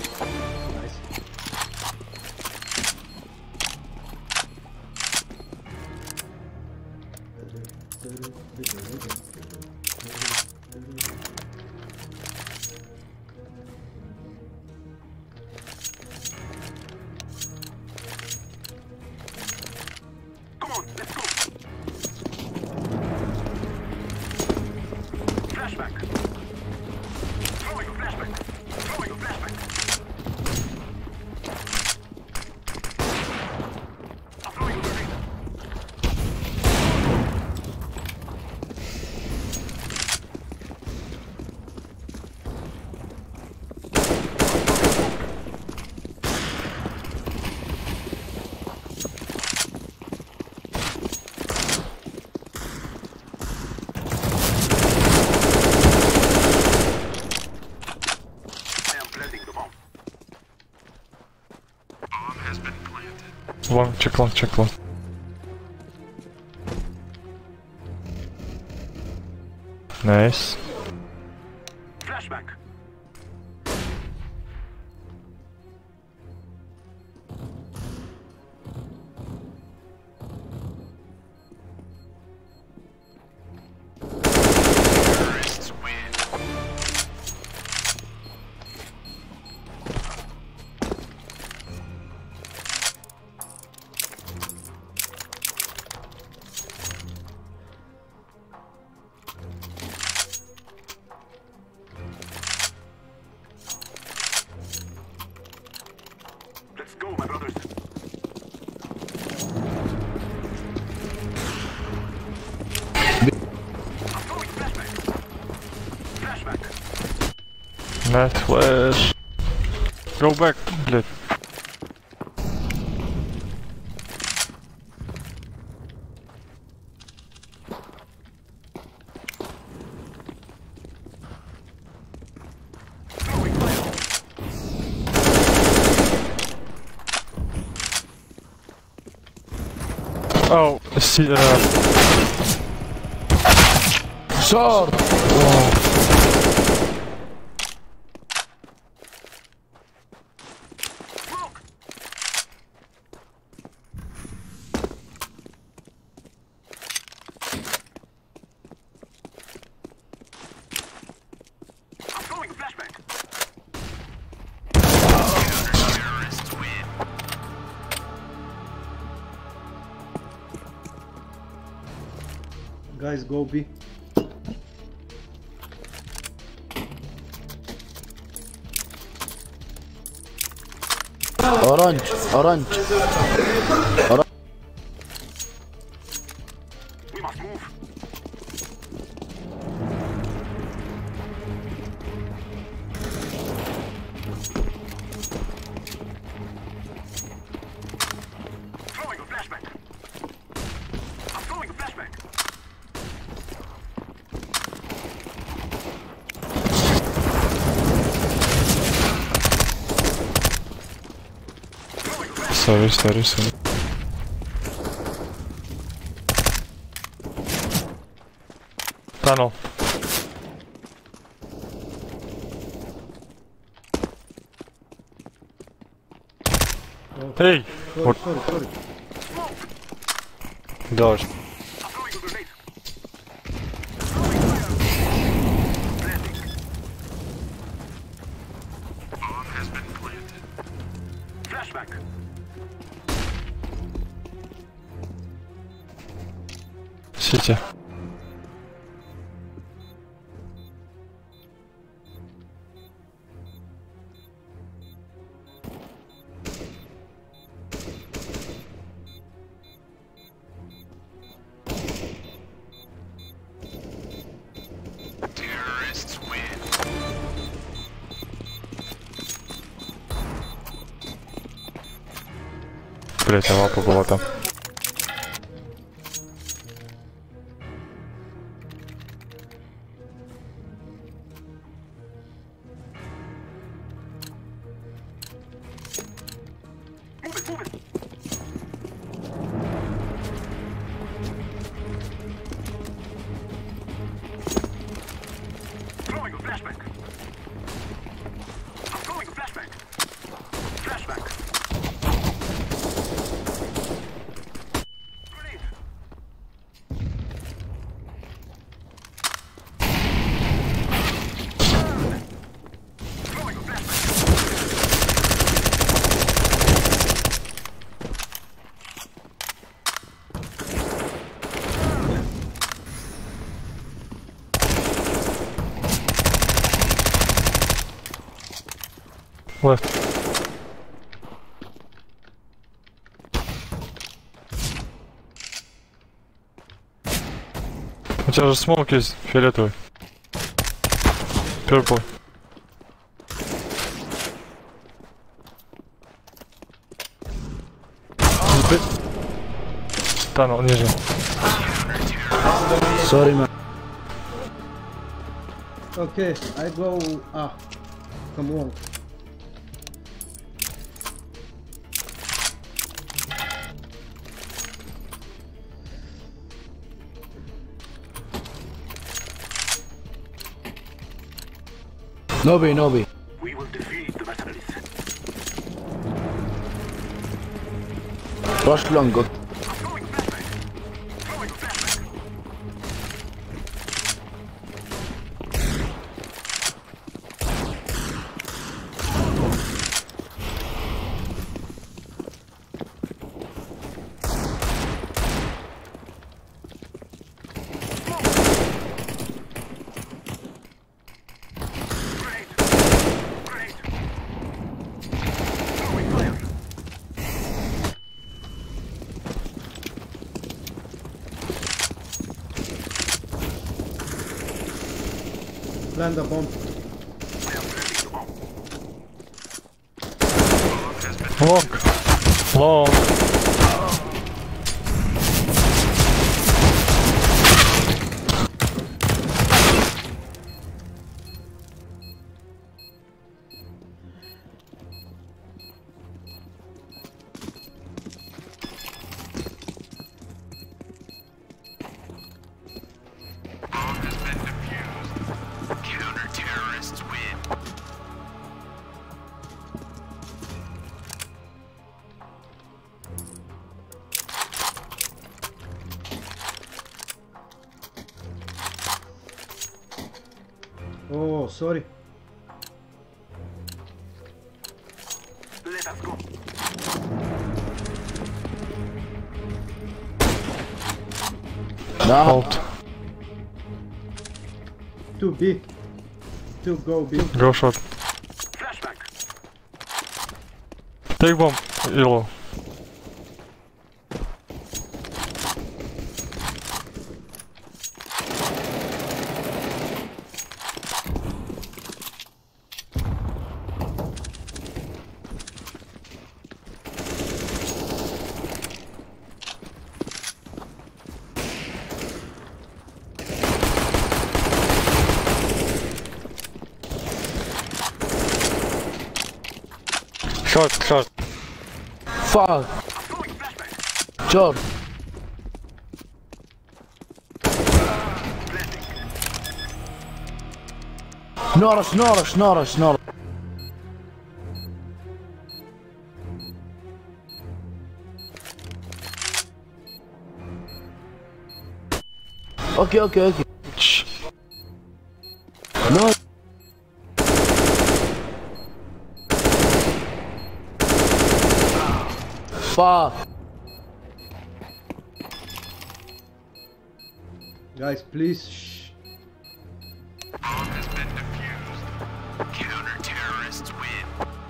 Long, check long, check long. Nice. Flashback. Let's go, my brothers. I'm going flashback. Flashback. Nice flash. Go back, блядь. Oh, see, Short! I'm going flashback. Guys, go B. Orange, orange. Orange. We must move. Throwing a flashback. I'm throwing a flashback. sorry, sorry, sorry. Tunnel. Oh. Hey! Sorry, What? sorry. Doors. Flashback. City. Terrorists win. Блять, а лапа была там. Throwing a flashback. I'm throwing a flashback. Flashback. Grenade. Throwing a flashback. Left. У тебя же смок есть фиолетовый. Purple. Tunnel, ниже. Sorry, man. Okay, I go. Come on. Nobi, Nobi. We will defeat the mercenaries. Rush long, go. Plant the bomb. Long. Counter-terrorists win. Oh, sorry. Let us go. Halt. 2B. 2 go B. Go short. Flashback. Take bomb. Yellow. Short. Fuck. Short. Norris. Okay. No. Fuck. Guys, please. Shh. Bomb has been defused. Counter-terrorists win.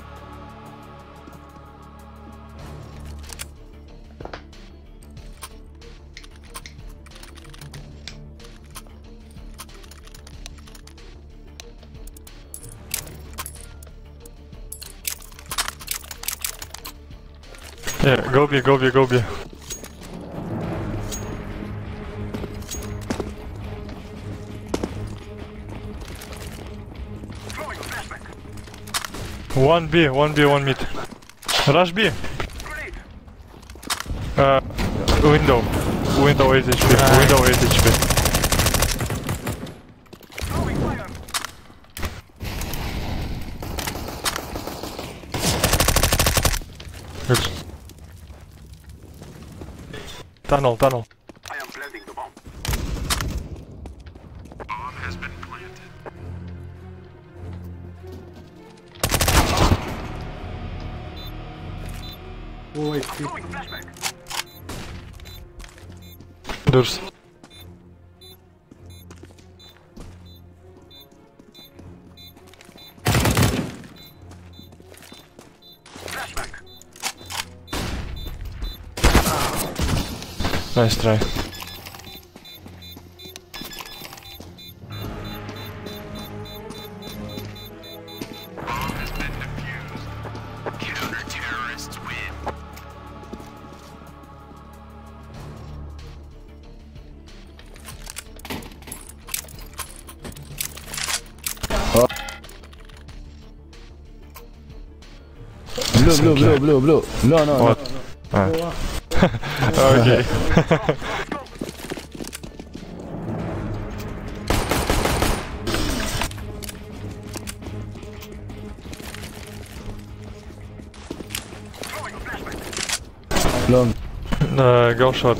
Yeah, go B. One B, one mid. Rush B. Window 8 HP. Window 8 HP. Good. Tunnel. I am planting the bomb. Bomb has been planted. Oh, wait. Flashback. Doors. Nice try. Bomb has been defused. Counter-terrorists win. Blue. No. What? Okay. Long. Go short.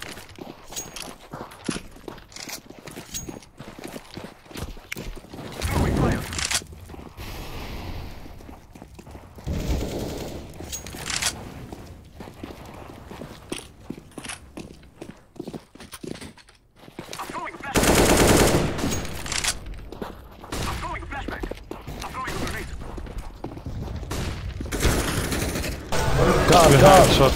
Behind shot.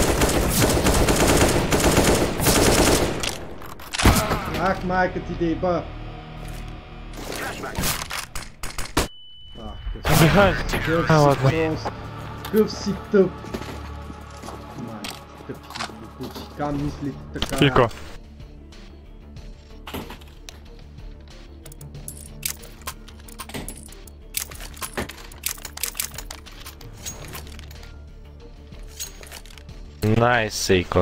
Ах, майка ти да еба. Ладно. Къв си тъп. Майка, тъпи букучи. Кам мислите така. Пико. Nice, Seiko.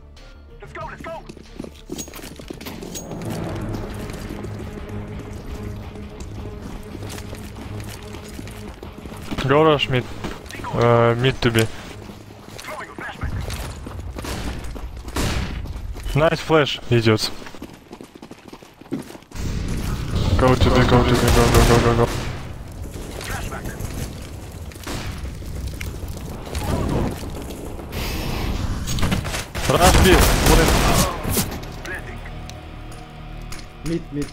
Go rush mid. Mid to be. Nice flash, idiots. Go to B, go to B, go. Rush B, put in. Mid.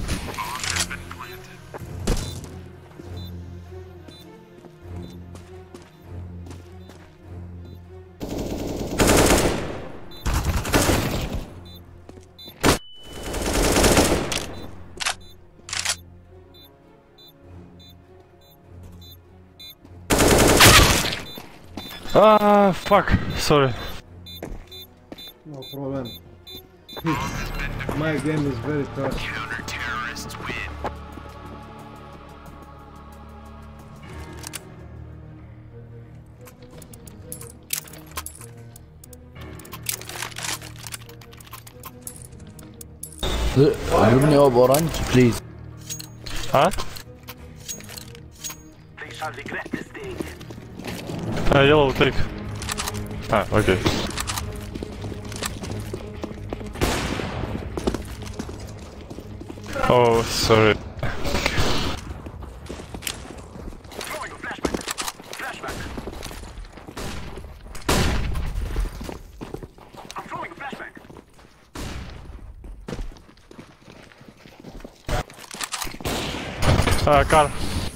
Ah, fuck, sorry. No problem. My game is very tough. Give me up orange, please. Huh? They shall regret this day. Yellow, take. Ah, okay. Oh, sorry. Car.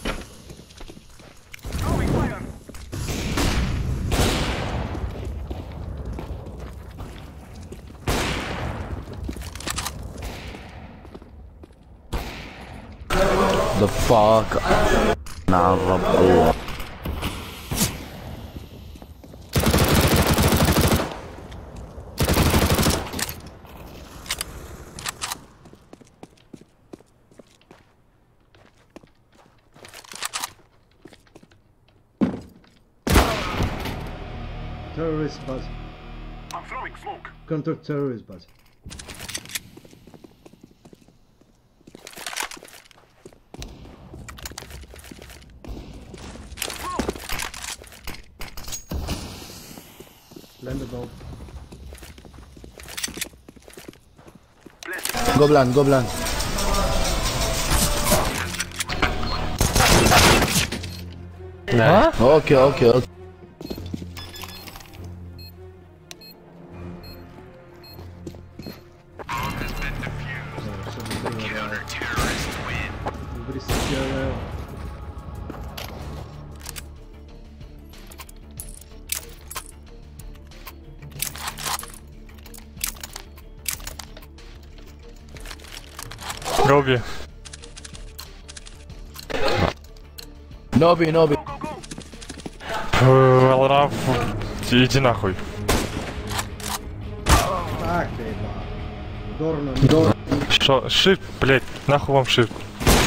The fuck? Nah, bro. Terrorist buzz. I'm throwing smoke. Counter-terrorist buzz. Land the bomb. Go blind, go blind. Nah. Okay. Go B. Ноби. Well, иди нахуй. Так, Дорна. Что? Shift, блять, нахуй вам shift.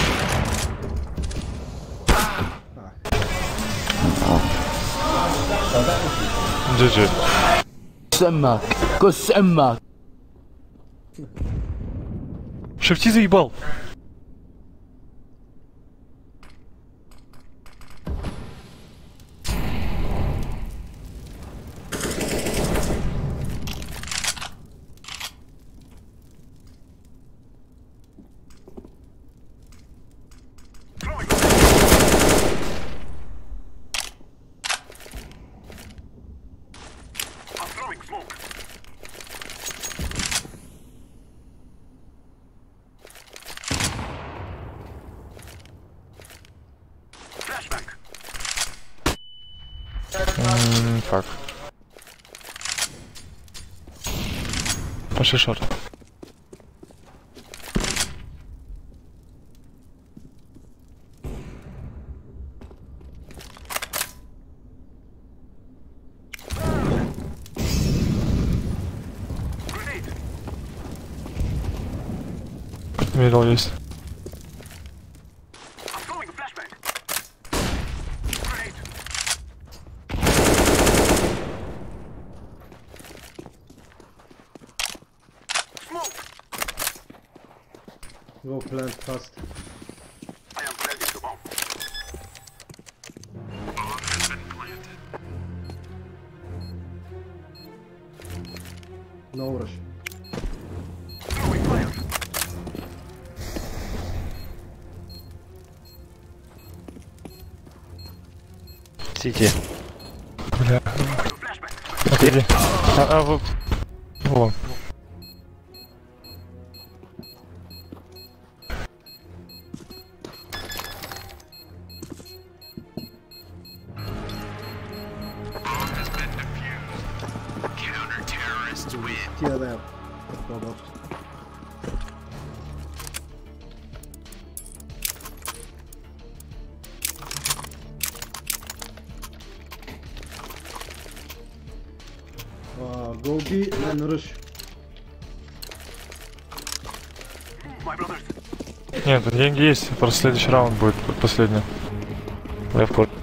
GG. سمك كس امك. Шифти заебал. Fuck. Пошли шорт. Middle есть. Go plant fast. I am planting the bomb. Bomb has been planted. No rush. Throwing fire. Сити. Бля. Отойди. Вот. Во. Kill them. Robot. Go B and rush. Нет, деньги есть, просто следующий раунд будет последний. Я в курсе.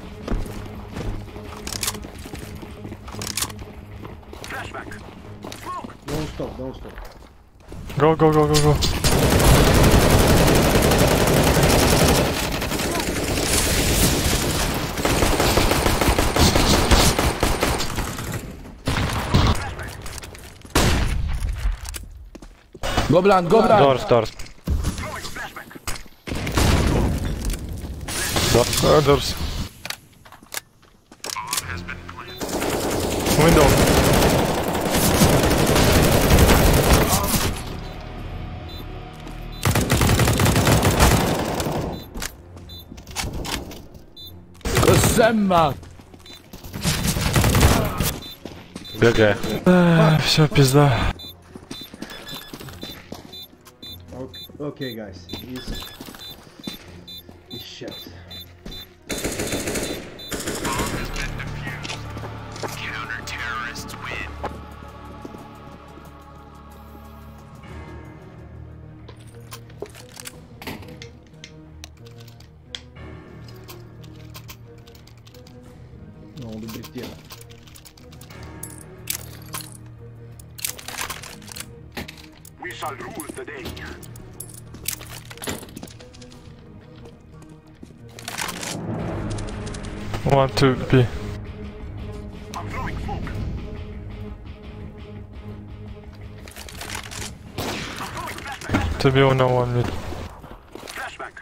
Don't stop. Go, go, go, go, go. Go blind, go blind. Doors. Doors. Window. Сэмма. ГГ. Все, пизда. Okay guys, he's shit. Counter-terrorists win. Много добри тия. We shall rule the day. One, two, B. I'm throwing smoke. To be on one mid. Flashback.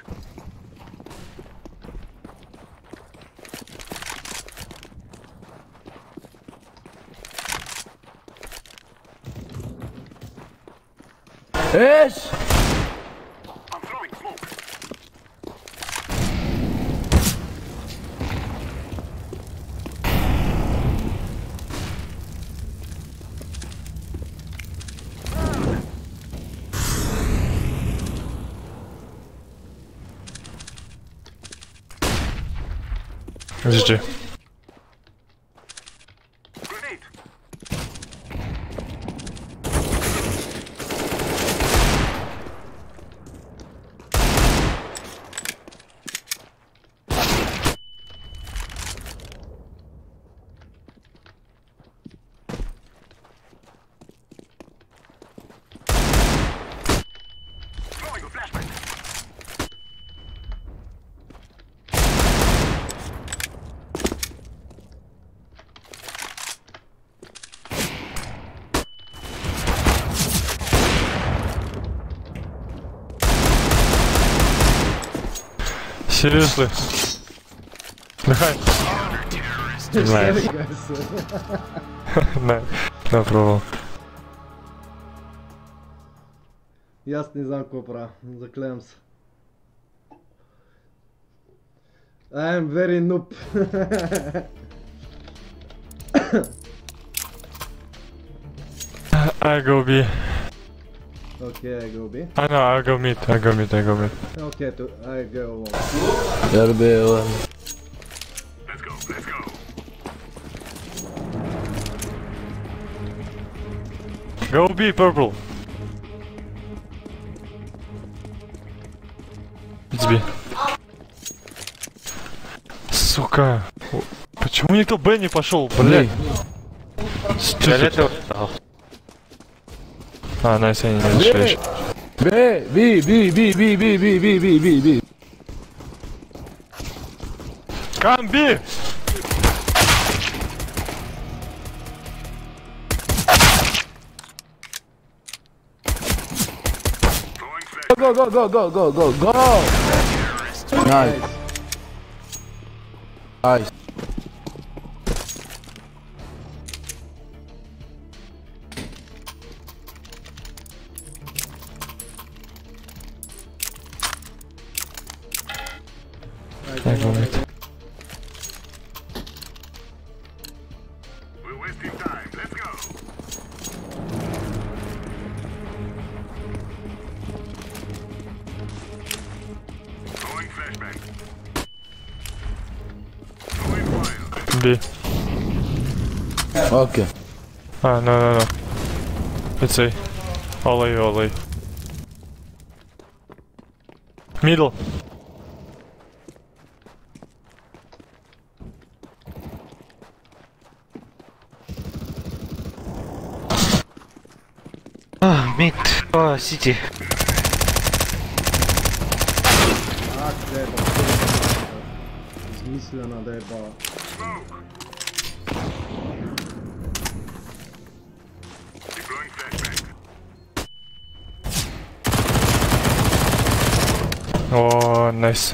ايش؟ I'm throwing smoke. GG. Grenade. Throwing a flashback. Seriously? Behind. Nice. No problem. И аз не знам какво правя, заклевам се. I am very noob. I go B. Okay, I go B. I know, I'll go mid, I go mid. Okay, I go one. RB1. Let's go. Go B, purple. It's B. Сука. Почему никто Б не пошел, блядь? Фиолетовый. А, найс, я не решаешь. B. Come B! Go. Nice. I go mid. We're wasting time. Let's go. Going flashbang. Going wild. B. Okay. Ah, no. It's A. All A. Middle. Mid. City. Ах, деба. Измислена деба. Deploying flashbang. Oh, nice.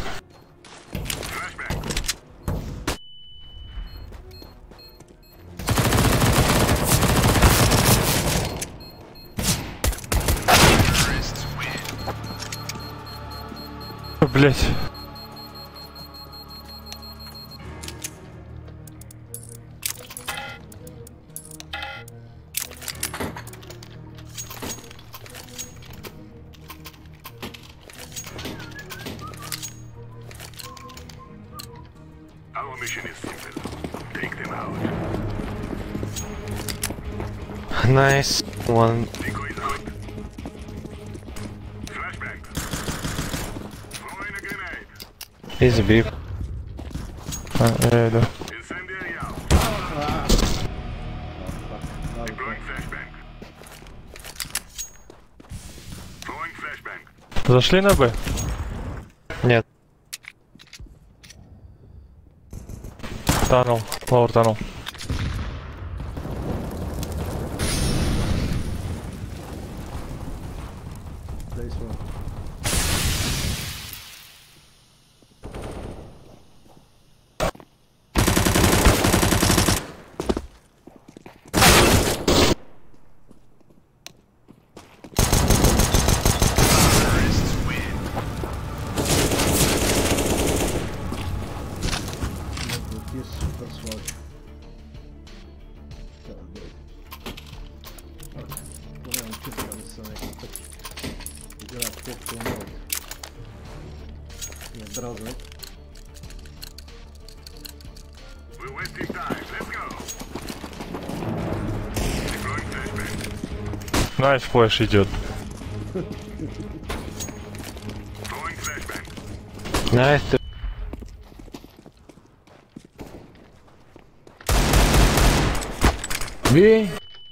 Блять. Our mission is simple. Take them out. Nice. One. Decoys out. Flashbang. Throwing a grenade. Easy B. Да. Incendiary out. Deploying flashbang. Throwing flashbang. Зашли на Б? Нет. Tunnel. Lower tunnel. Place one. Супер слаб. Погledam čekam sa nekako igrat koliko moj je drazo. We're wasting time. Let's go. Deploying flashbang. Nice flash идет. Throwing flashbang. Nice. B.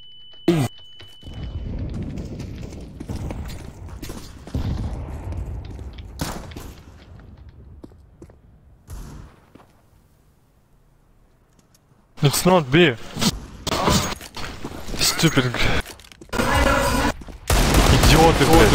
It's not B. Stupid. Идиоты, блядь.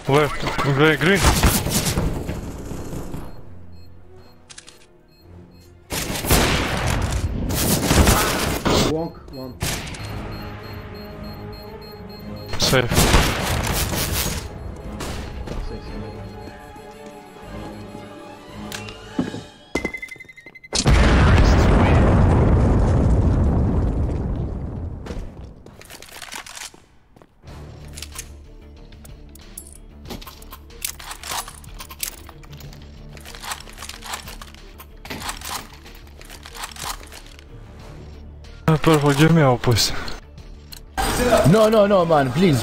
Left. Green. Wonk, one. Safe. Purple, give me all, please. No, man. Please.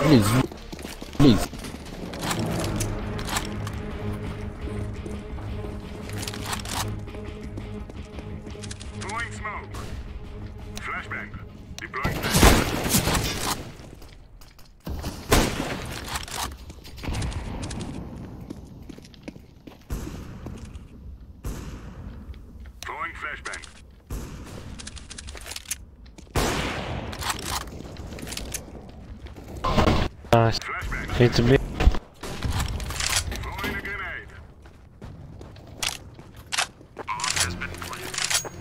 Throwing smoke. Flashbang. Deploying Throwing flashbang. Nice. It's a bit. Throwing a grenade. Bomb has been planted.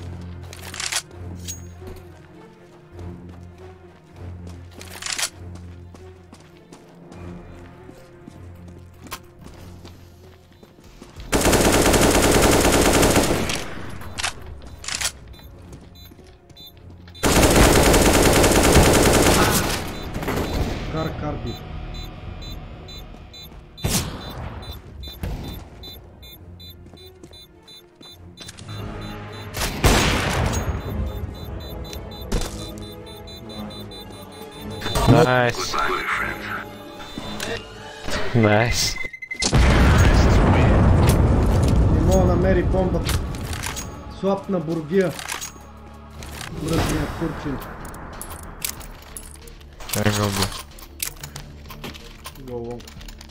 Car B. Nice. Nice. Не мога да намери бомбата. Слаб на бургия. Мръсния курчин. Go long.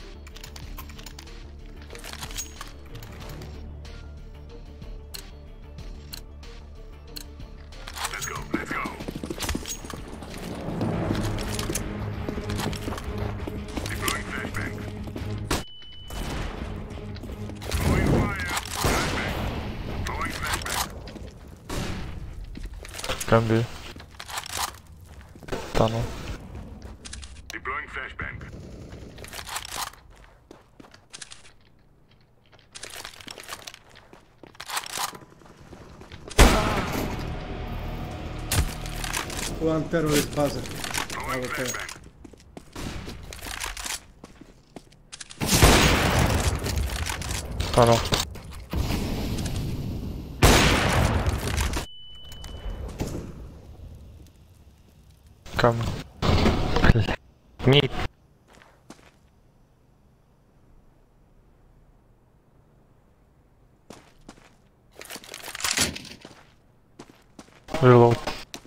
Let's go. Deploying flashbang. Throwing fire. Flashbang. Throwing flashbang. Can be. Tunnel. Deploying flashbang. One terrorist buzzer. Throwing flashbang. Tunnel. Come. Meat. Reload.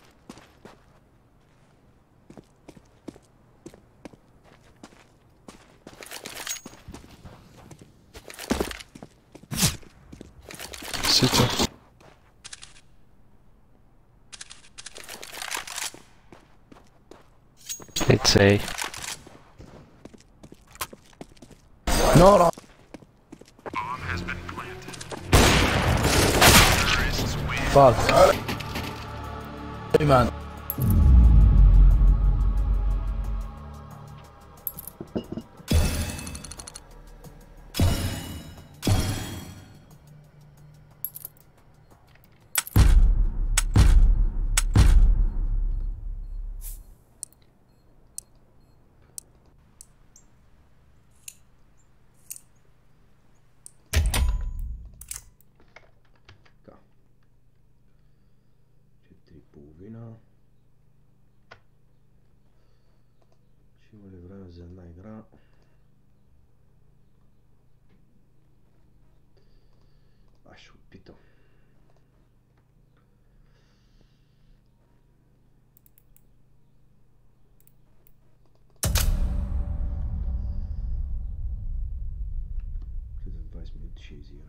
City. It's A. No. Bomb has been planted. Fuck. Hey, man. Половина. Ще има ли време за една игра? Аз ще опитам. След 20 минути ще изиграем.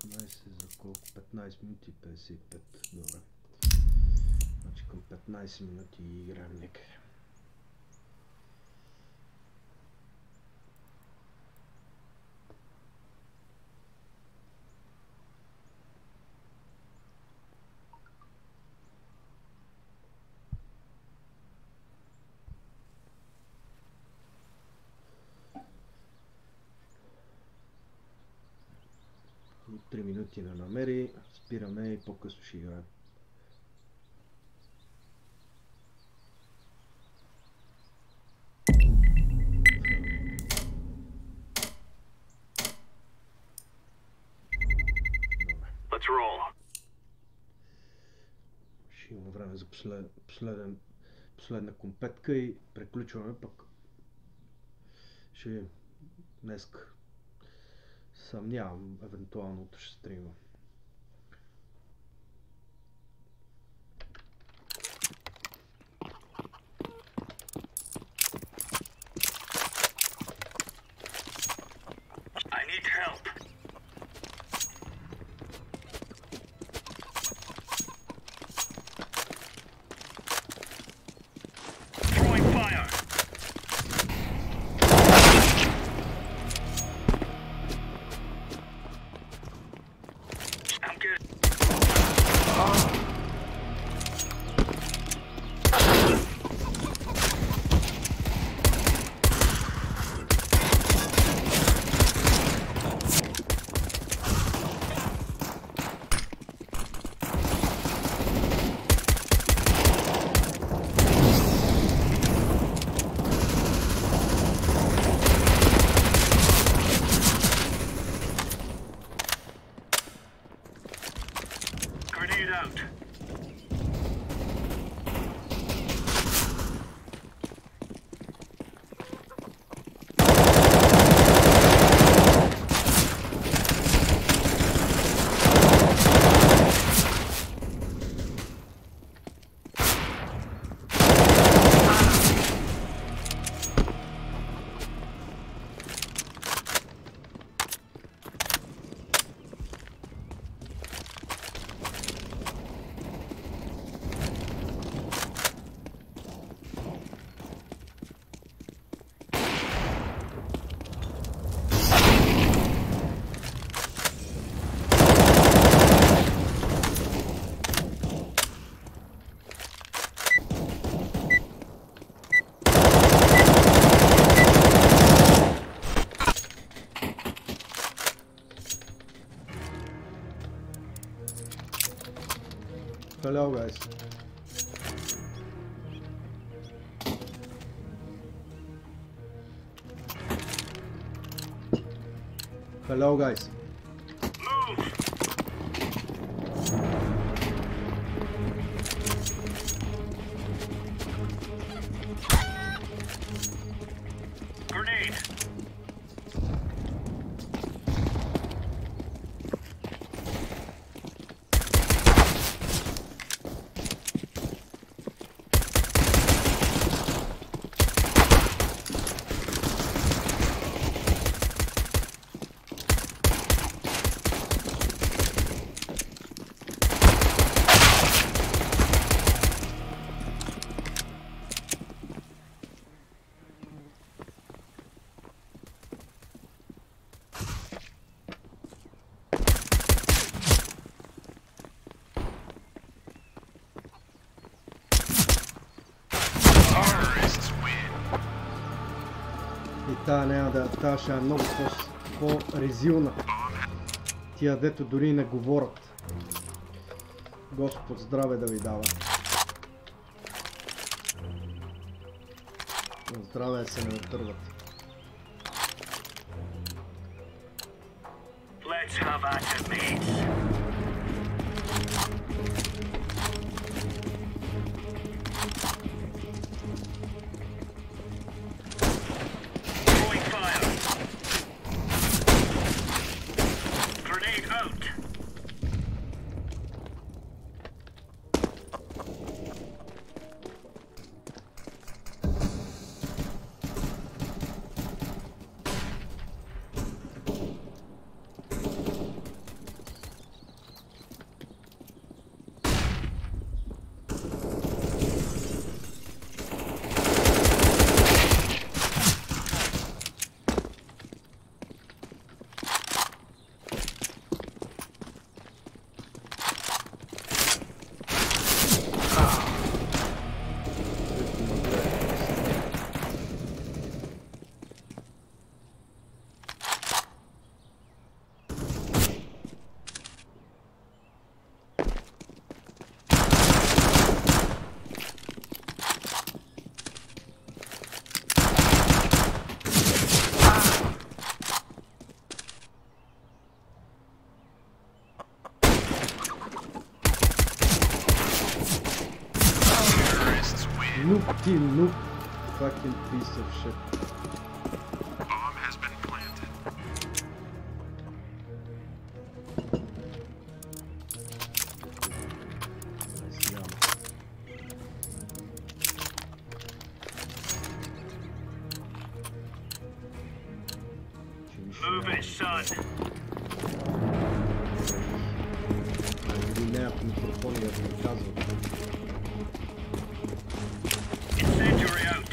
16 за колко? 15 минути и 55. Добре. Значи към 15 минути играем някъде. И 3 минути не намери, спираме и по-късно ще играем. Ще има време за последна компетка и приключваме пък. Ще днеска. Съмнявам, евентуално утре ще стримам. I need help. Throwing fire. I'm good. Grenade out. Hello guys. Hello guys. Grenade. И тая няма да, тая ще е много по-резилна. Тия дето дори не говорят. Господ здраве да ви дава. Здраве се не отърват. Let's have at it, mates. Throwing fire. Grenade out. Ти нук. Fucking piece of shit. Bomb has been planted. Move it, son. Някакъв микрофон я да ми казват. Incendiary out.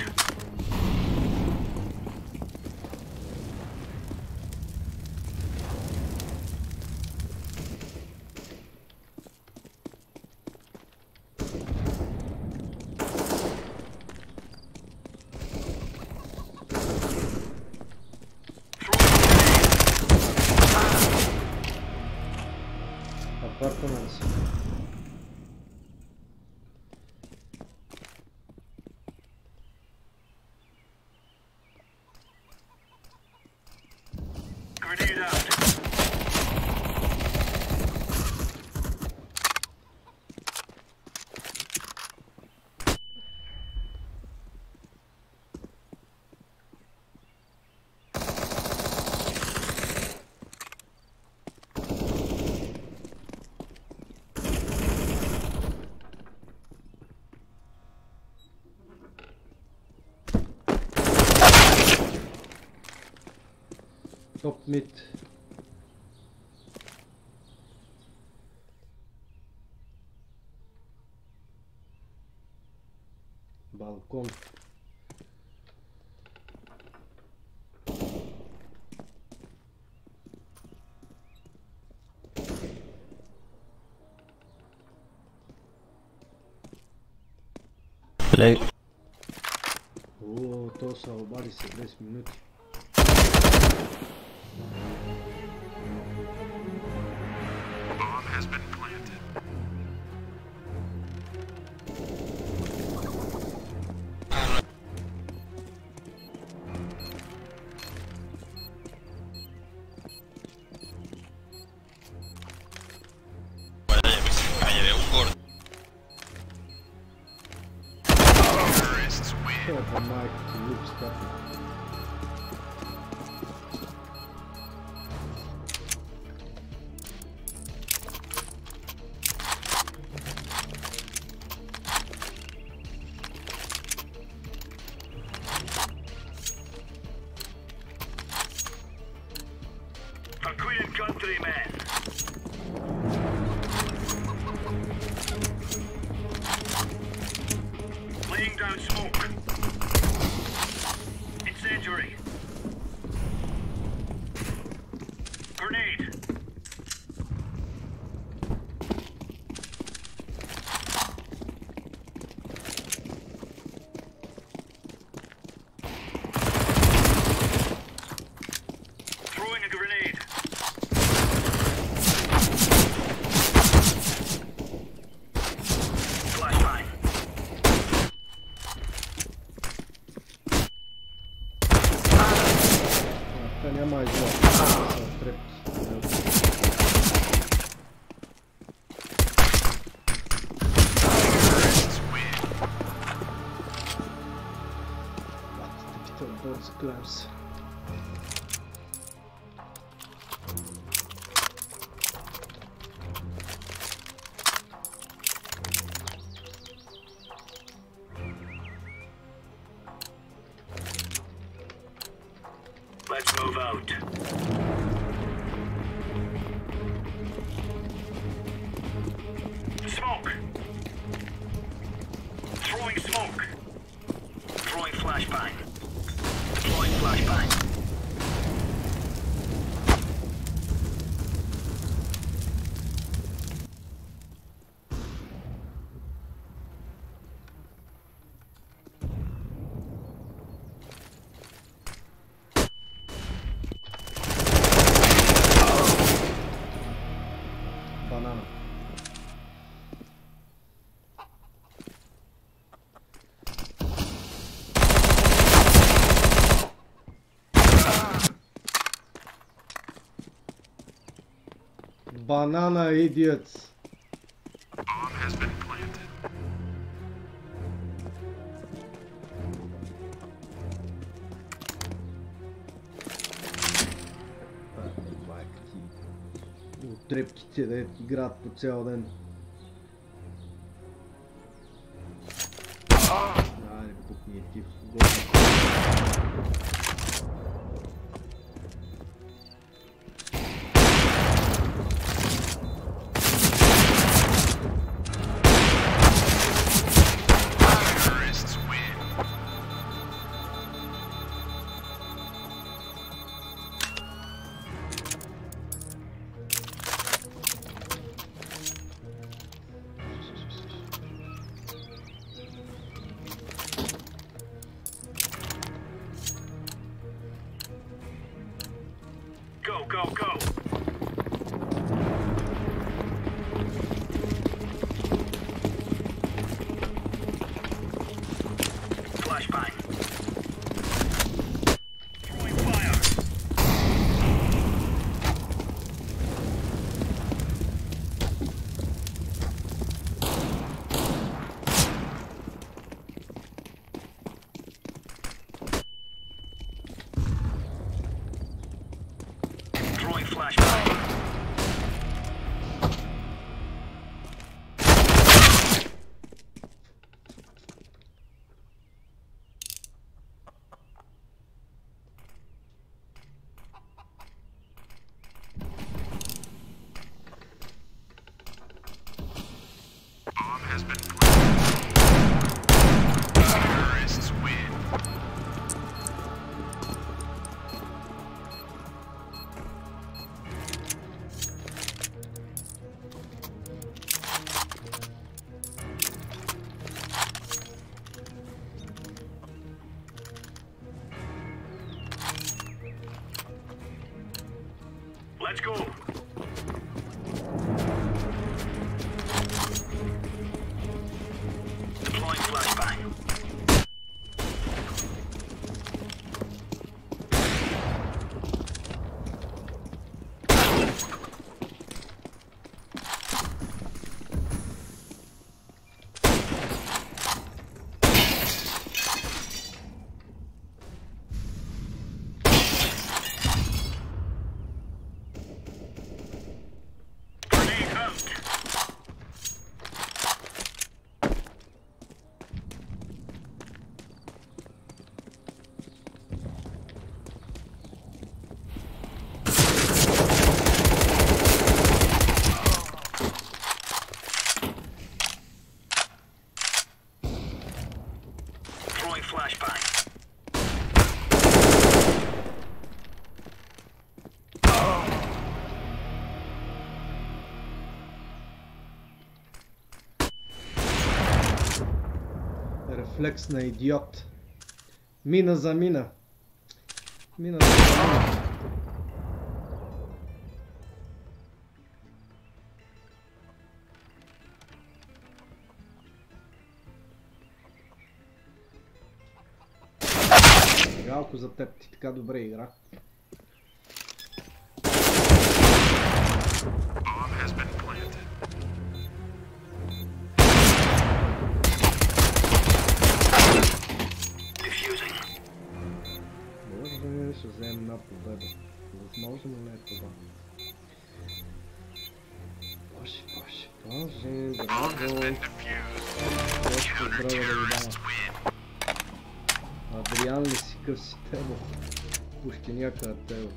Apartments. Grenade out. Top mid. Балкон. О, то са обади се 10 минути. Bomb has been planted. Terrorists win. The mic to loop stuff. For Queen and Country, man. Laying down smoke. Incendiary. Grenade. Throwing a grenade. Flashbang. Asta не mai joc. Doors close. Let's move out. Smoke. Throwing smoke. Throwing flashbang. Deploying flashbang. Banana. Banana idiots. Bomb has been planted. От трепките, да играят по цял ден. Айде, пукни ти в горе. Go, go, go! Flashbang. Throwing fire. Throwing flashbang. Bomb has been planted. Terrorists win. Let's go. Deploying flashbang. Grenade out. Throwing flashbang. Рефлекс на идиот. Мина за мина. Мина за мина. Жалко за теб, ти така добре игра. Bomb has been planted. Diffusing. Боже, ще вземем една победа. Възможно ли е това? Боже, боже, боже, браво! Още здраве да ви дам. Адриан ли си къси тело? Пущеняка на тело.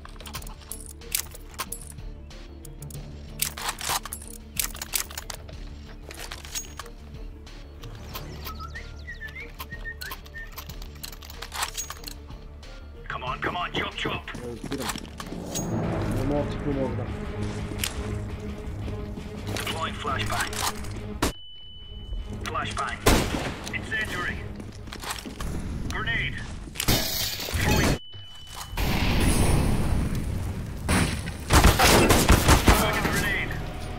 Come on, chop, chop. Разбирам. Не мога да ти помогна. Deploying flashbang. Flashbang. Incendiary. Grenade. Throwing. Throwing a grenade.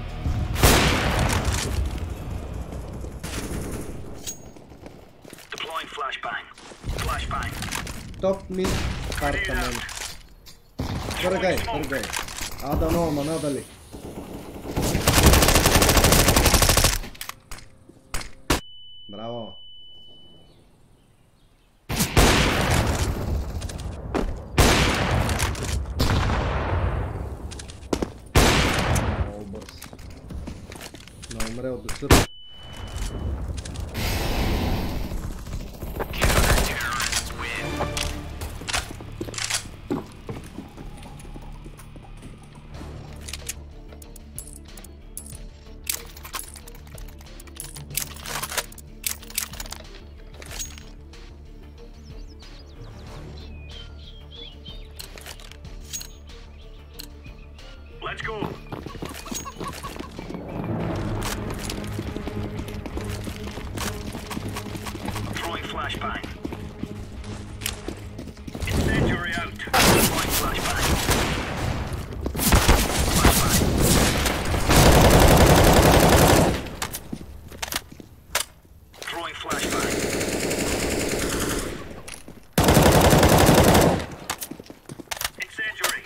Deploying flashbang. Flashbang. Топ ми карта мен. Бъргай, бъргай. Ада но, ама надали. Браво. търсят. Let's go. Throwing flashbang. Incendiary out. Throwing flashbang. Throwing flashbang. Incendiary.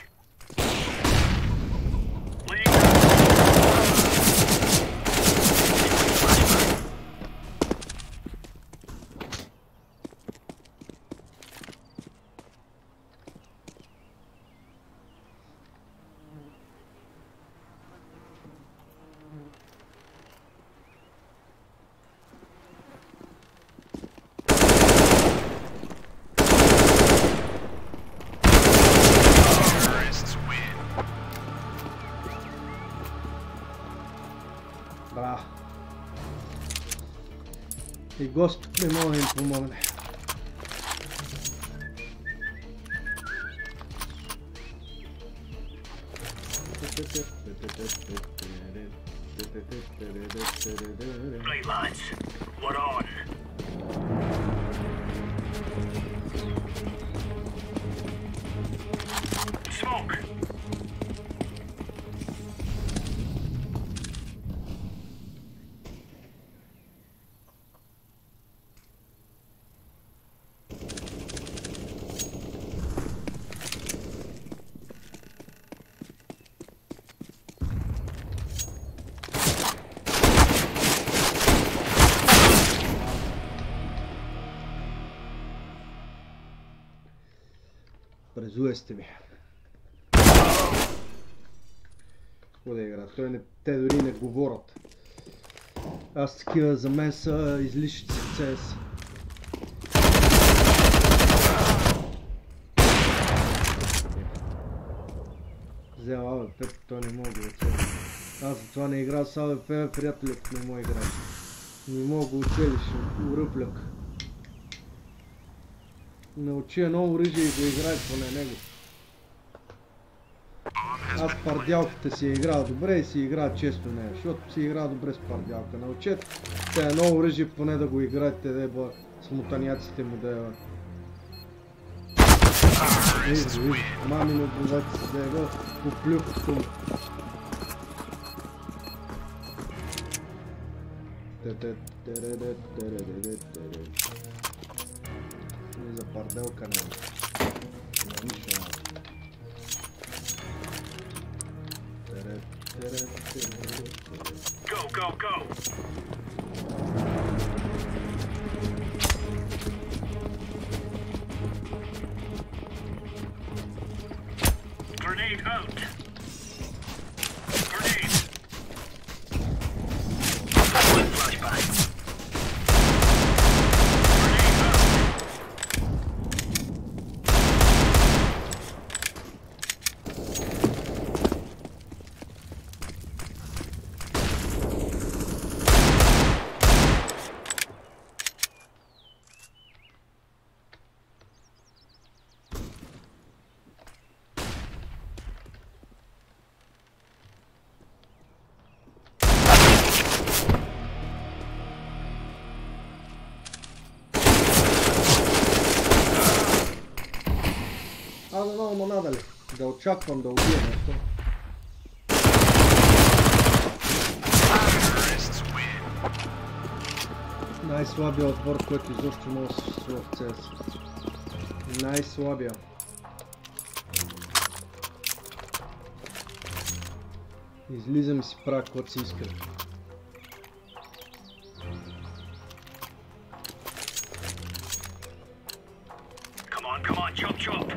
Браво. И Господ не може да им помогне. Right, lads. We're on. Smoke. Презуе сте ми. Какво да игра? Те дори не говорят. Аз такива за мен са излишици в CS. Взел АВП, той не мога да оцели. Аз затова не играя с АВП, приятели, ако не мога играе. Не мога да го оцелиш, уръпляк. Научи едно оръжие и го играй поне него. Аз пардялката си играл добре и си играя често нея, защото си играя добре с пардялка. Научете едно оръжие поне да го играете, да еба с мутаняците му да еба. Мамино богати си да еба по плюхото му. За парделка няма. Нищо няма. Go, go, go! Grenade out! Grenade! Flashbang! Аз много надали. Да очаквам да убия нещо. Най-слабия отбор, който изобщо може да съществува в CS. Най-слабия. Излизам и си правя каквото си искам. Come on, chop, chop!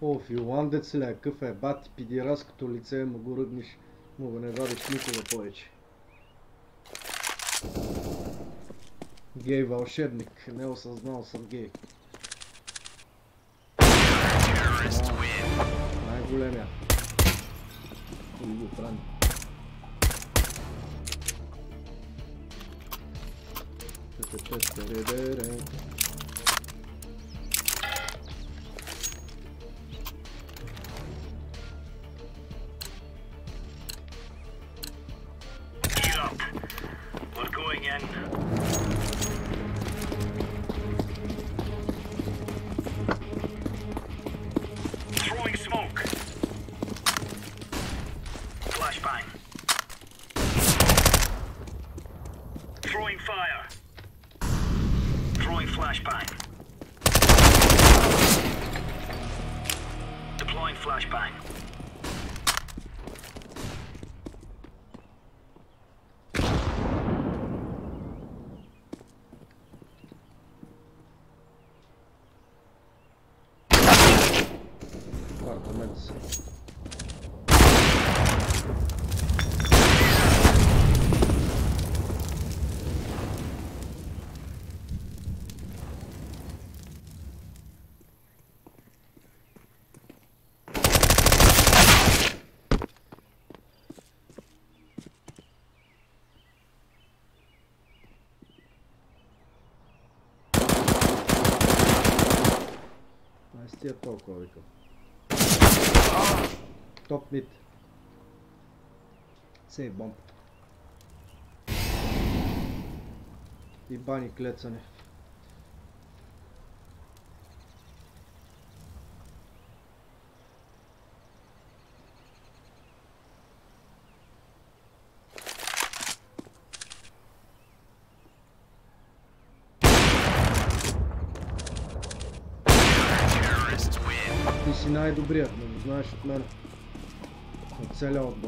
О, финландец ли е, къв е, бати пидираското лице, му го ръгнеш, му го не вадиш никога повече. Гей вълшебник, не осъзнал съм гей. Най-големия. И го храни. We're going in. Throwing smoke. Flashbang. Throwing fire. Throwing flashbang. Deploying flashbang. Тия толкова викам. Топ мид. Сейв бомб. И бани клецане. Ти си най-добрият, но го знаеш от мен. От целия отбор.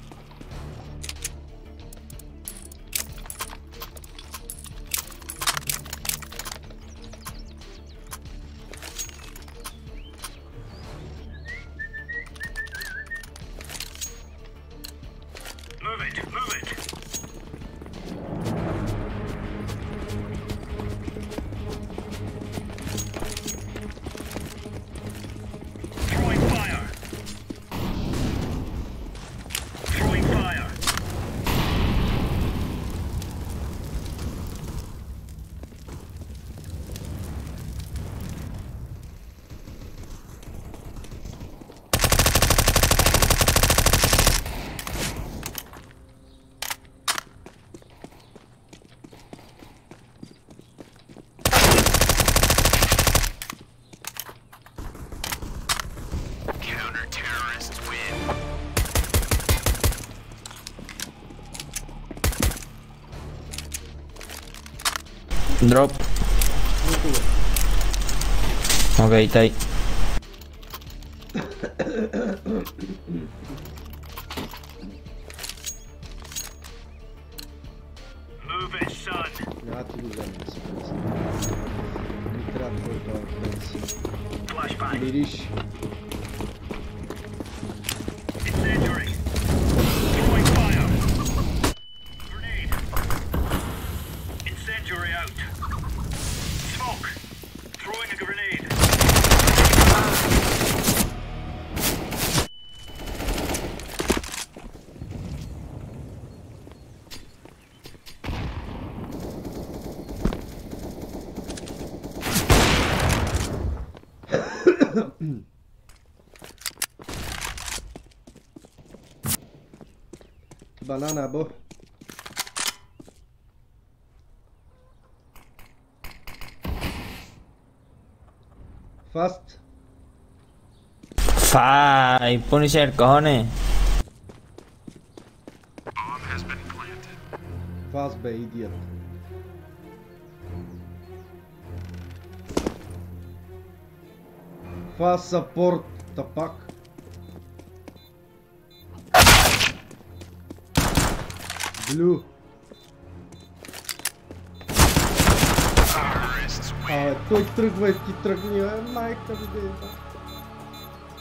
Drop. Okay, tay. Move it, son. Flashbang. Incendiary. Throwing fire. Grenade. Incendiary out. Smoke. Throwing a grenade. Banana, bo. Fast. Fai, Punisher, cojones. Fast, be, idiot. Fast support, tapak. Blue. Той тръгва и ти тръгни, майка ми дева.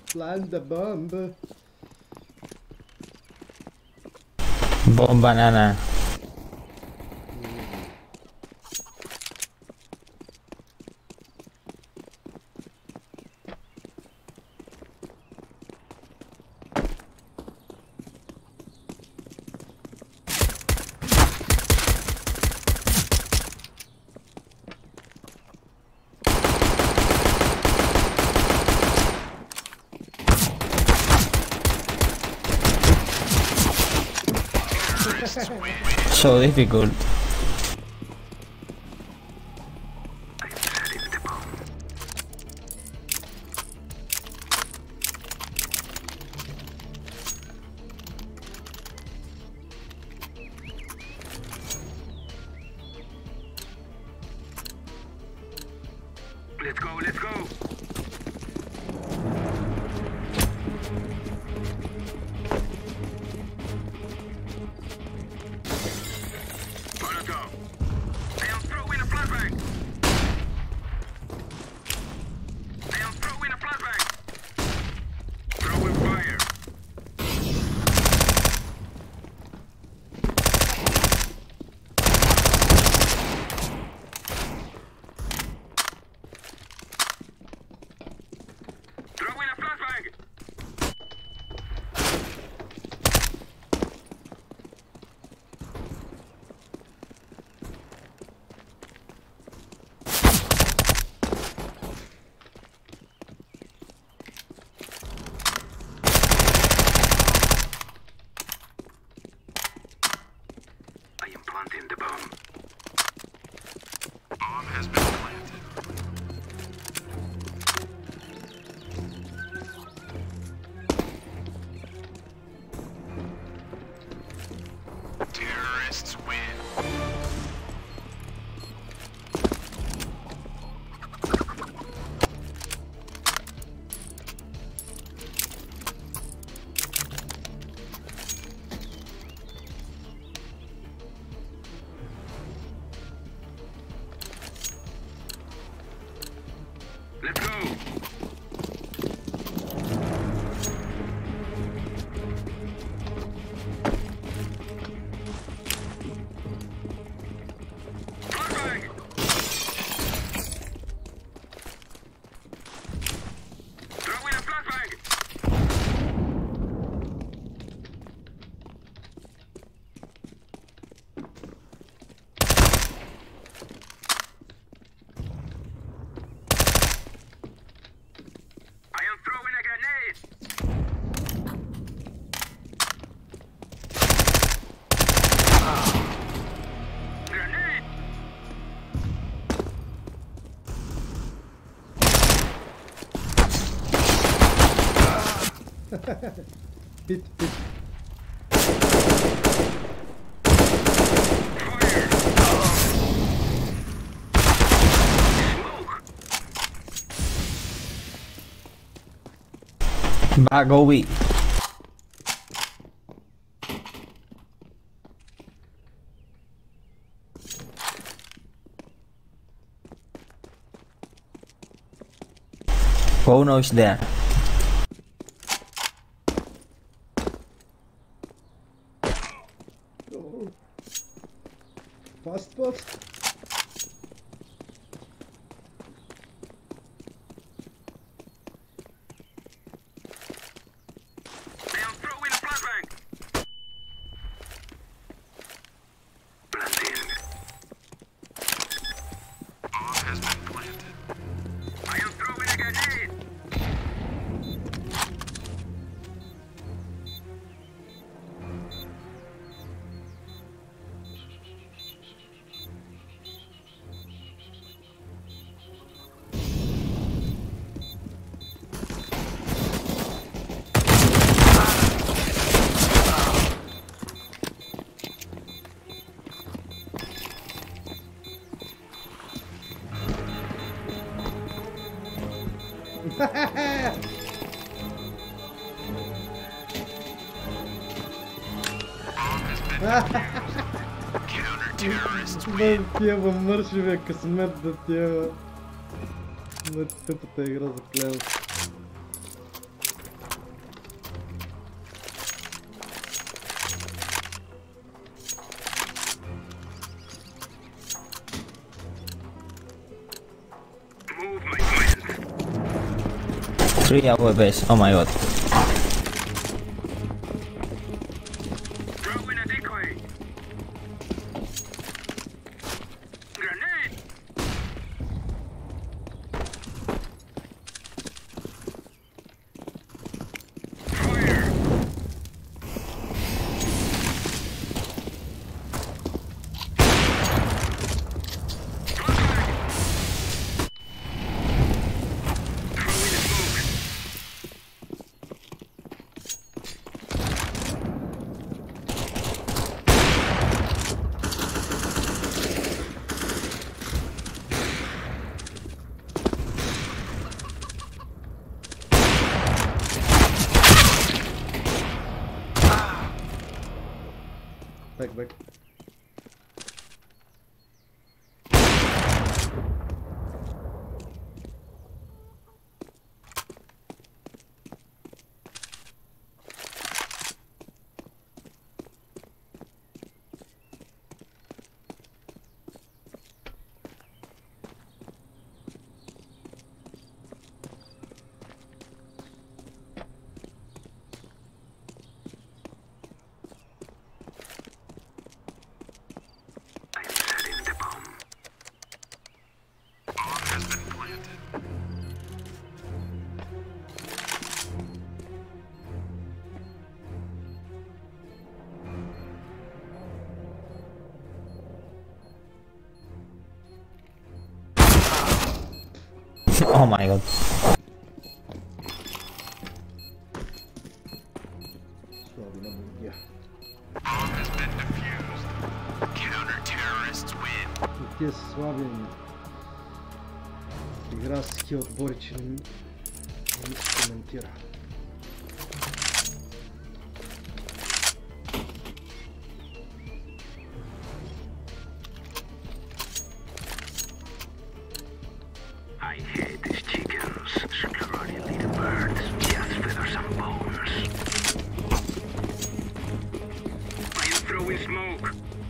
Plant the bomb. Bomb banana. So difficult. Let's go, let's go. Let's go. Hit. Bago week. Bono is there. Oh. Fast. Да тия мършивия късмет да тия на тъпата игра за клева. 3 AWPs, oh my god. Back. Oh my god. Тия са слаби. Игра с такива отбори, че не ми се коментира. I hate these chickens. Scrawny little birds, just feathers and bones. I am throwing smoke.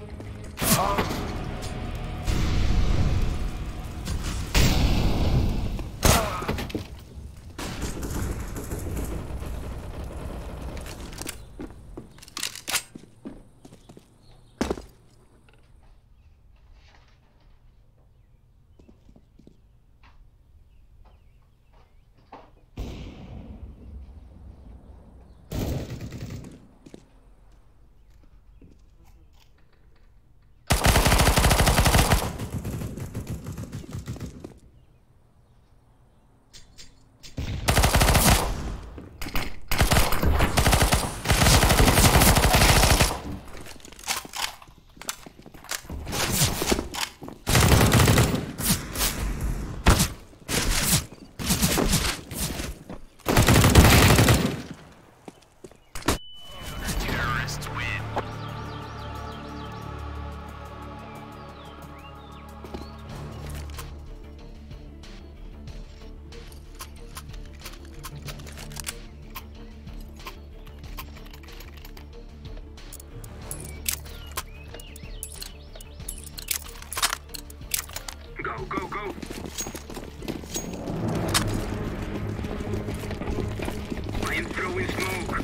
Go. I am throwing smoke.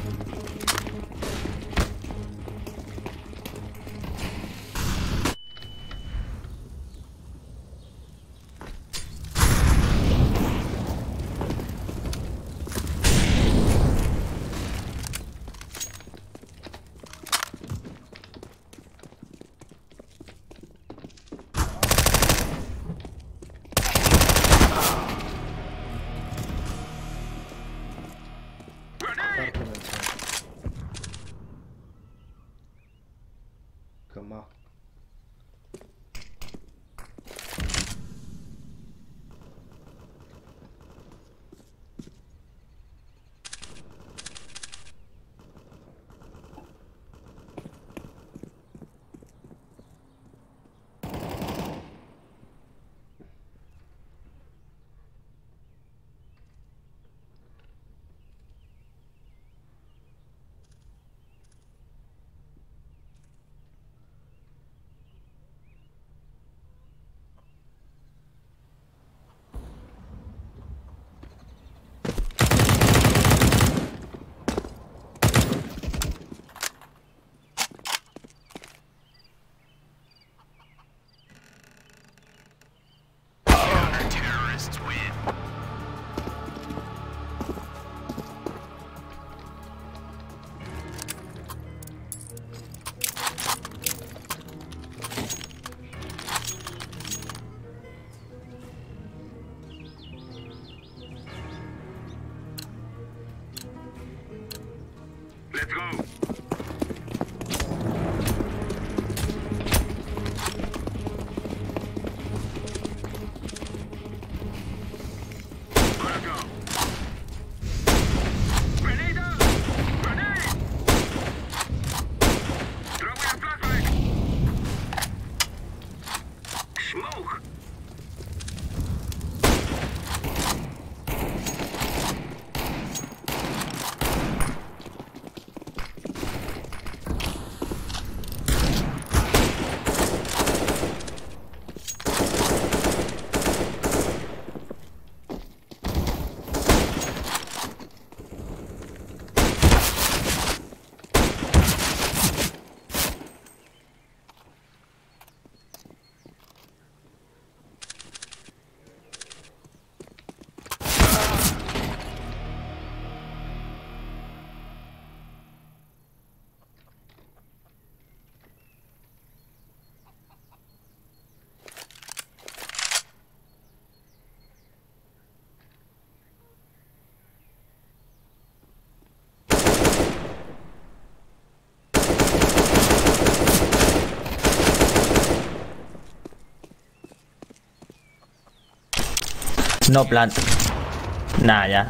No plant. Nah, ya.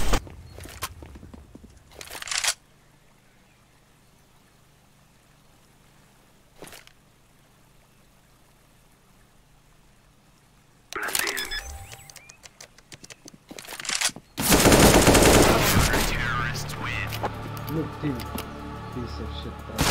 Look, team. Piece of shit, bro.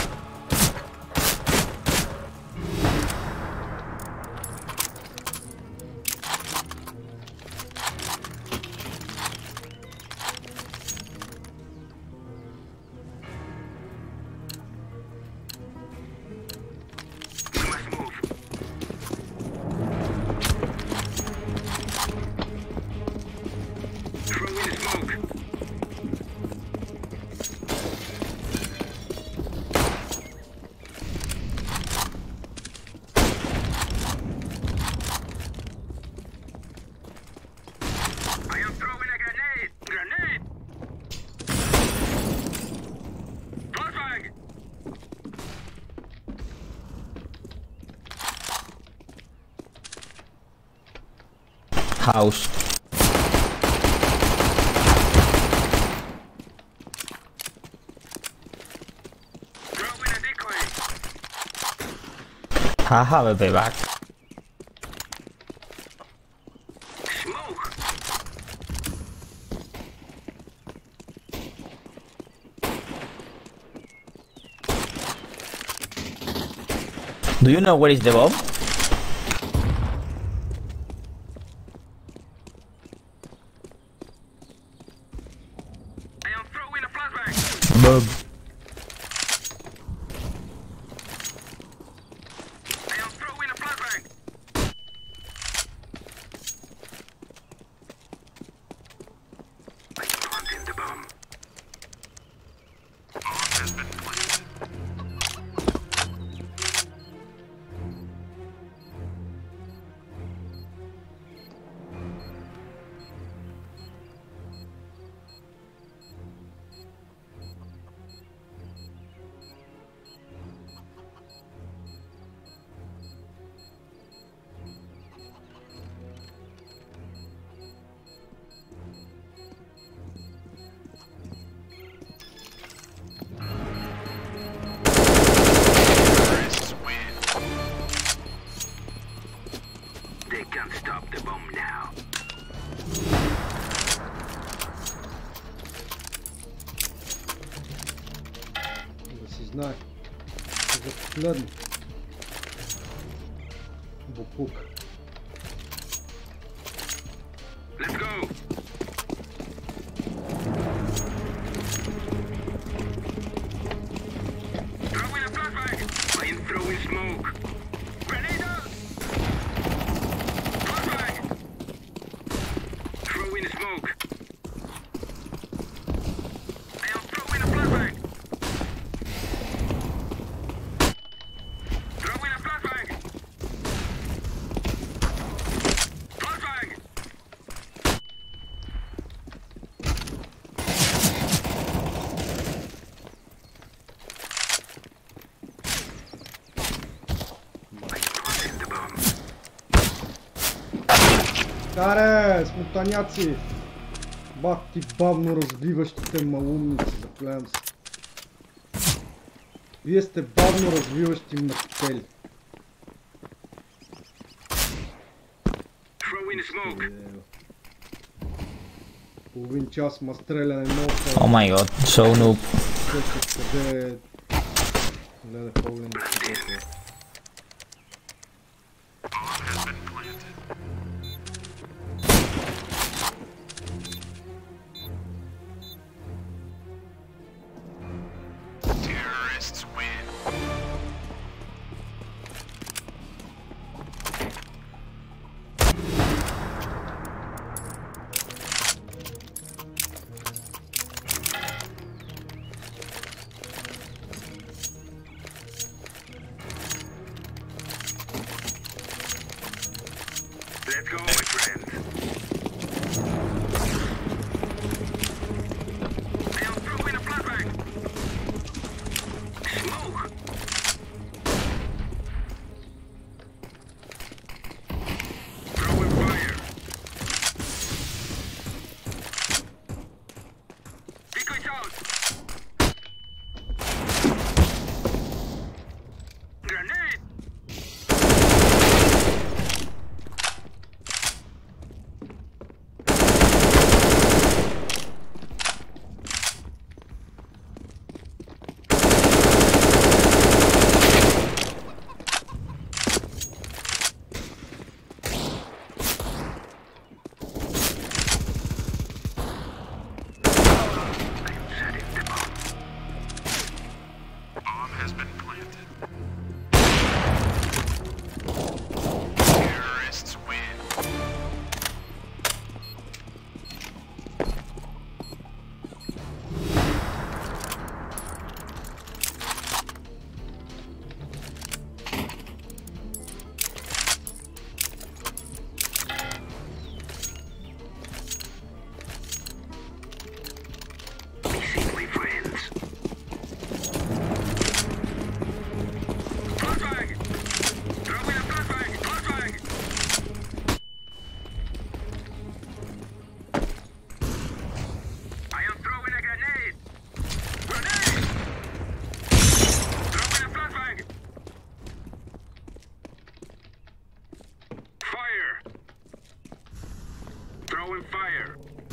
House. I have a payback. Do you know where is the bomb? Bob. Знай. За последно. Букук. Let's go. Throw in a flashbang. I am throwing smoke. Grenade out. Flashbang. Throw in smoke. I am throwing a flashbang. Throw in a flashbang. Каре, смутаняци! Бах ти бавно развиващите малумници, заклевам се. Вие сте бавно развиващи мъчители. Половин час ма стреляне носа. Oh my god, so noob. Къде... Не погледам да се. Let's go, my friend. I'll throw in a flashbang. Smoke. Throwing fire. Decoys out. Grenade. Throwing fire.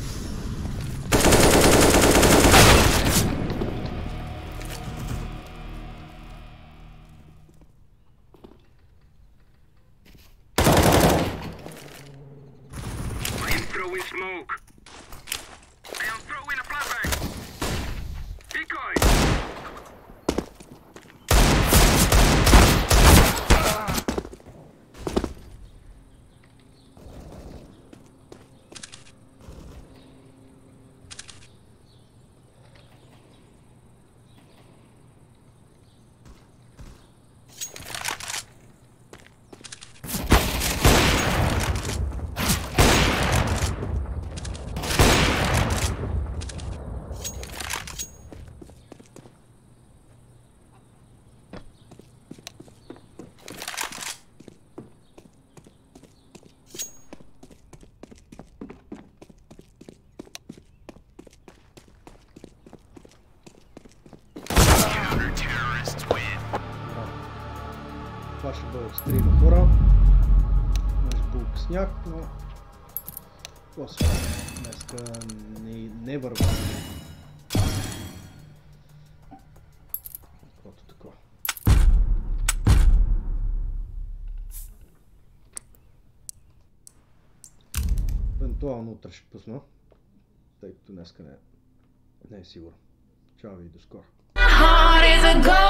I am throwing smoke. I am throwing a flashbang. Decoy. Това ще бъде стрима хора. Може булк сняг, но... После днеска не върва. Каквото такова. Евентуално утре ще пусна, тъй като днеска не е сигурно. Чао ви и до скоро.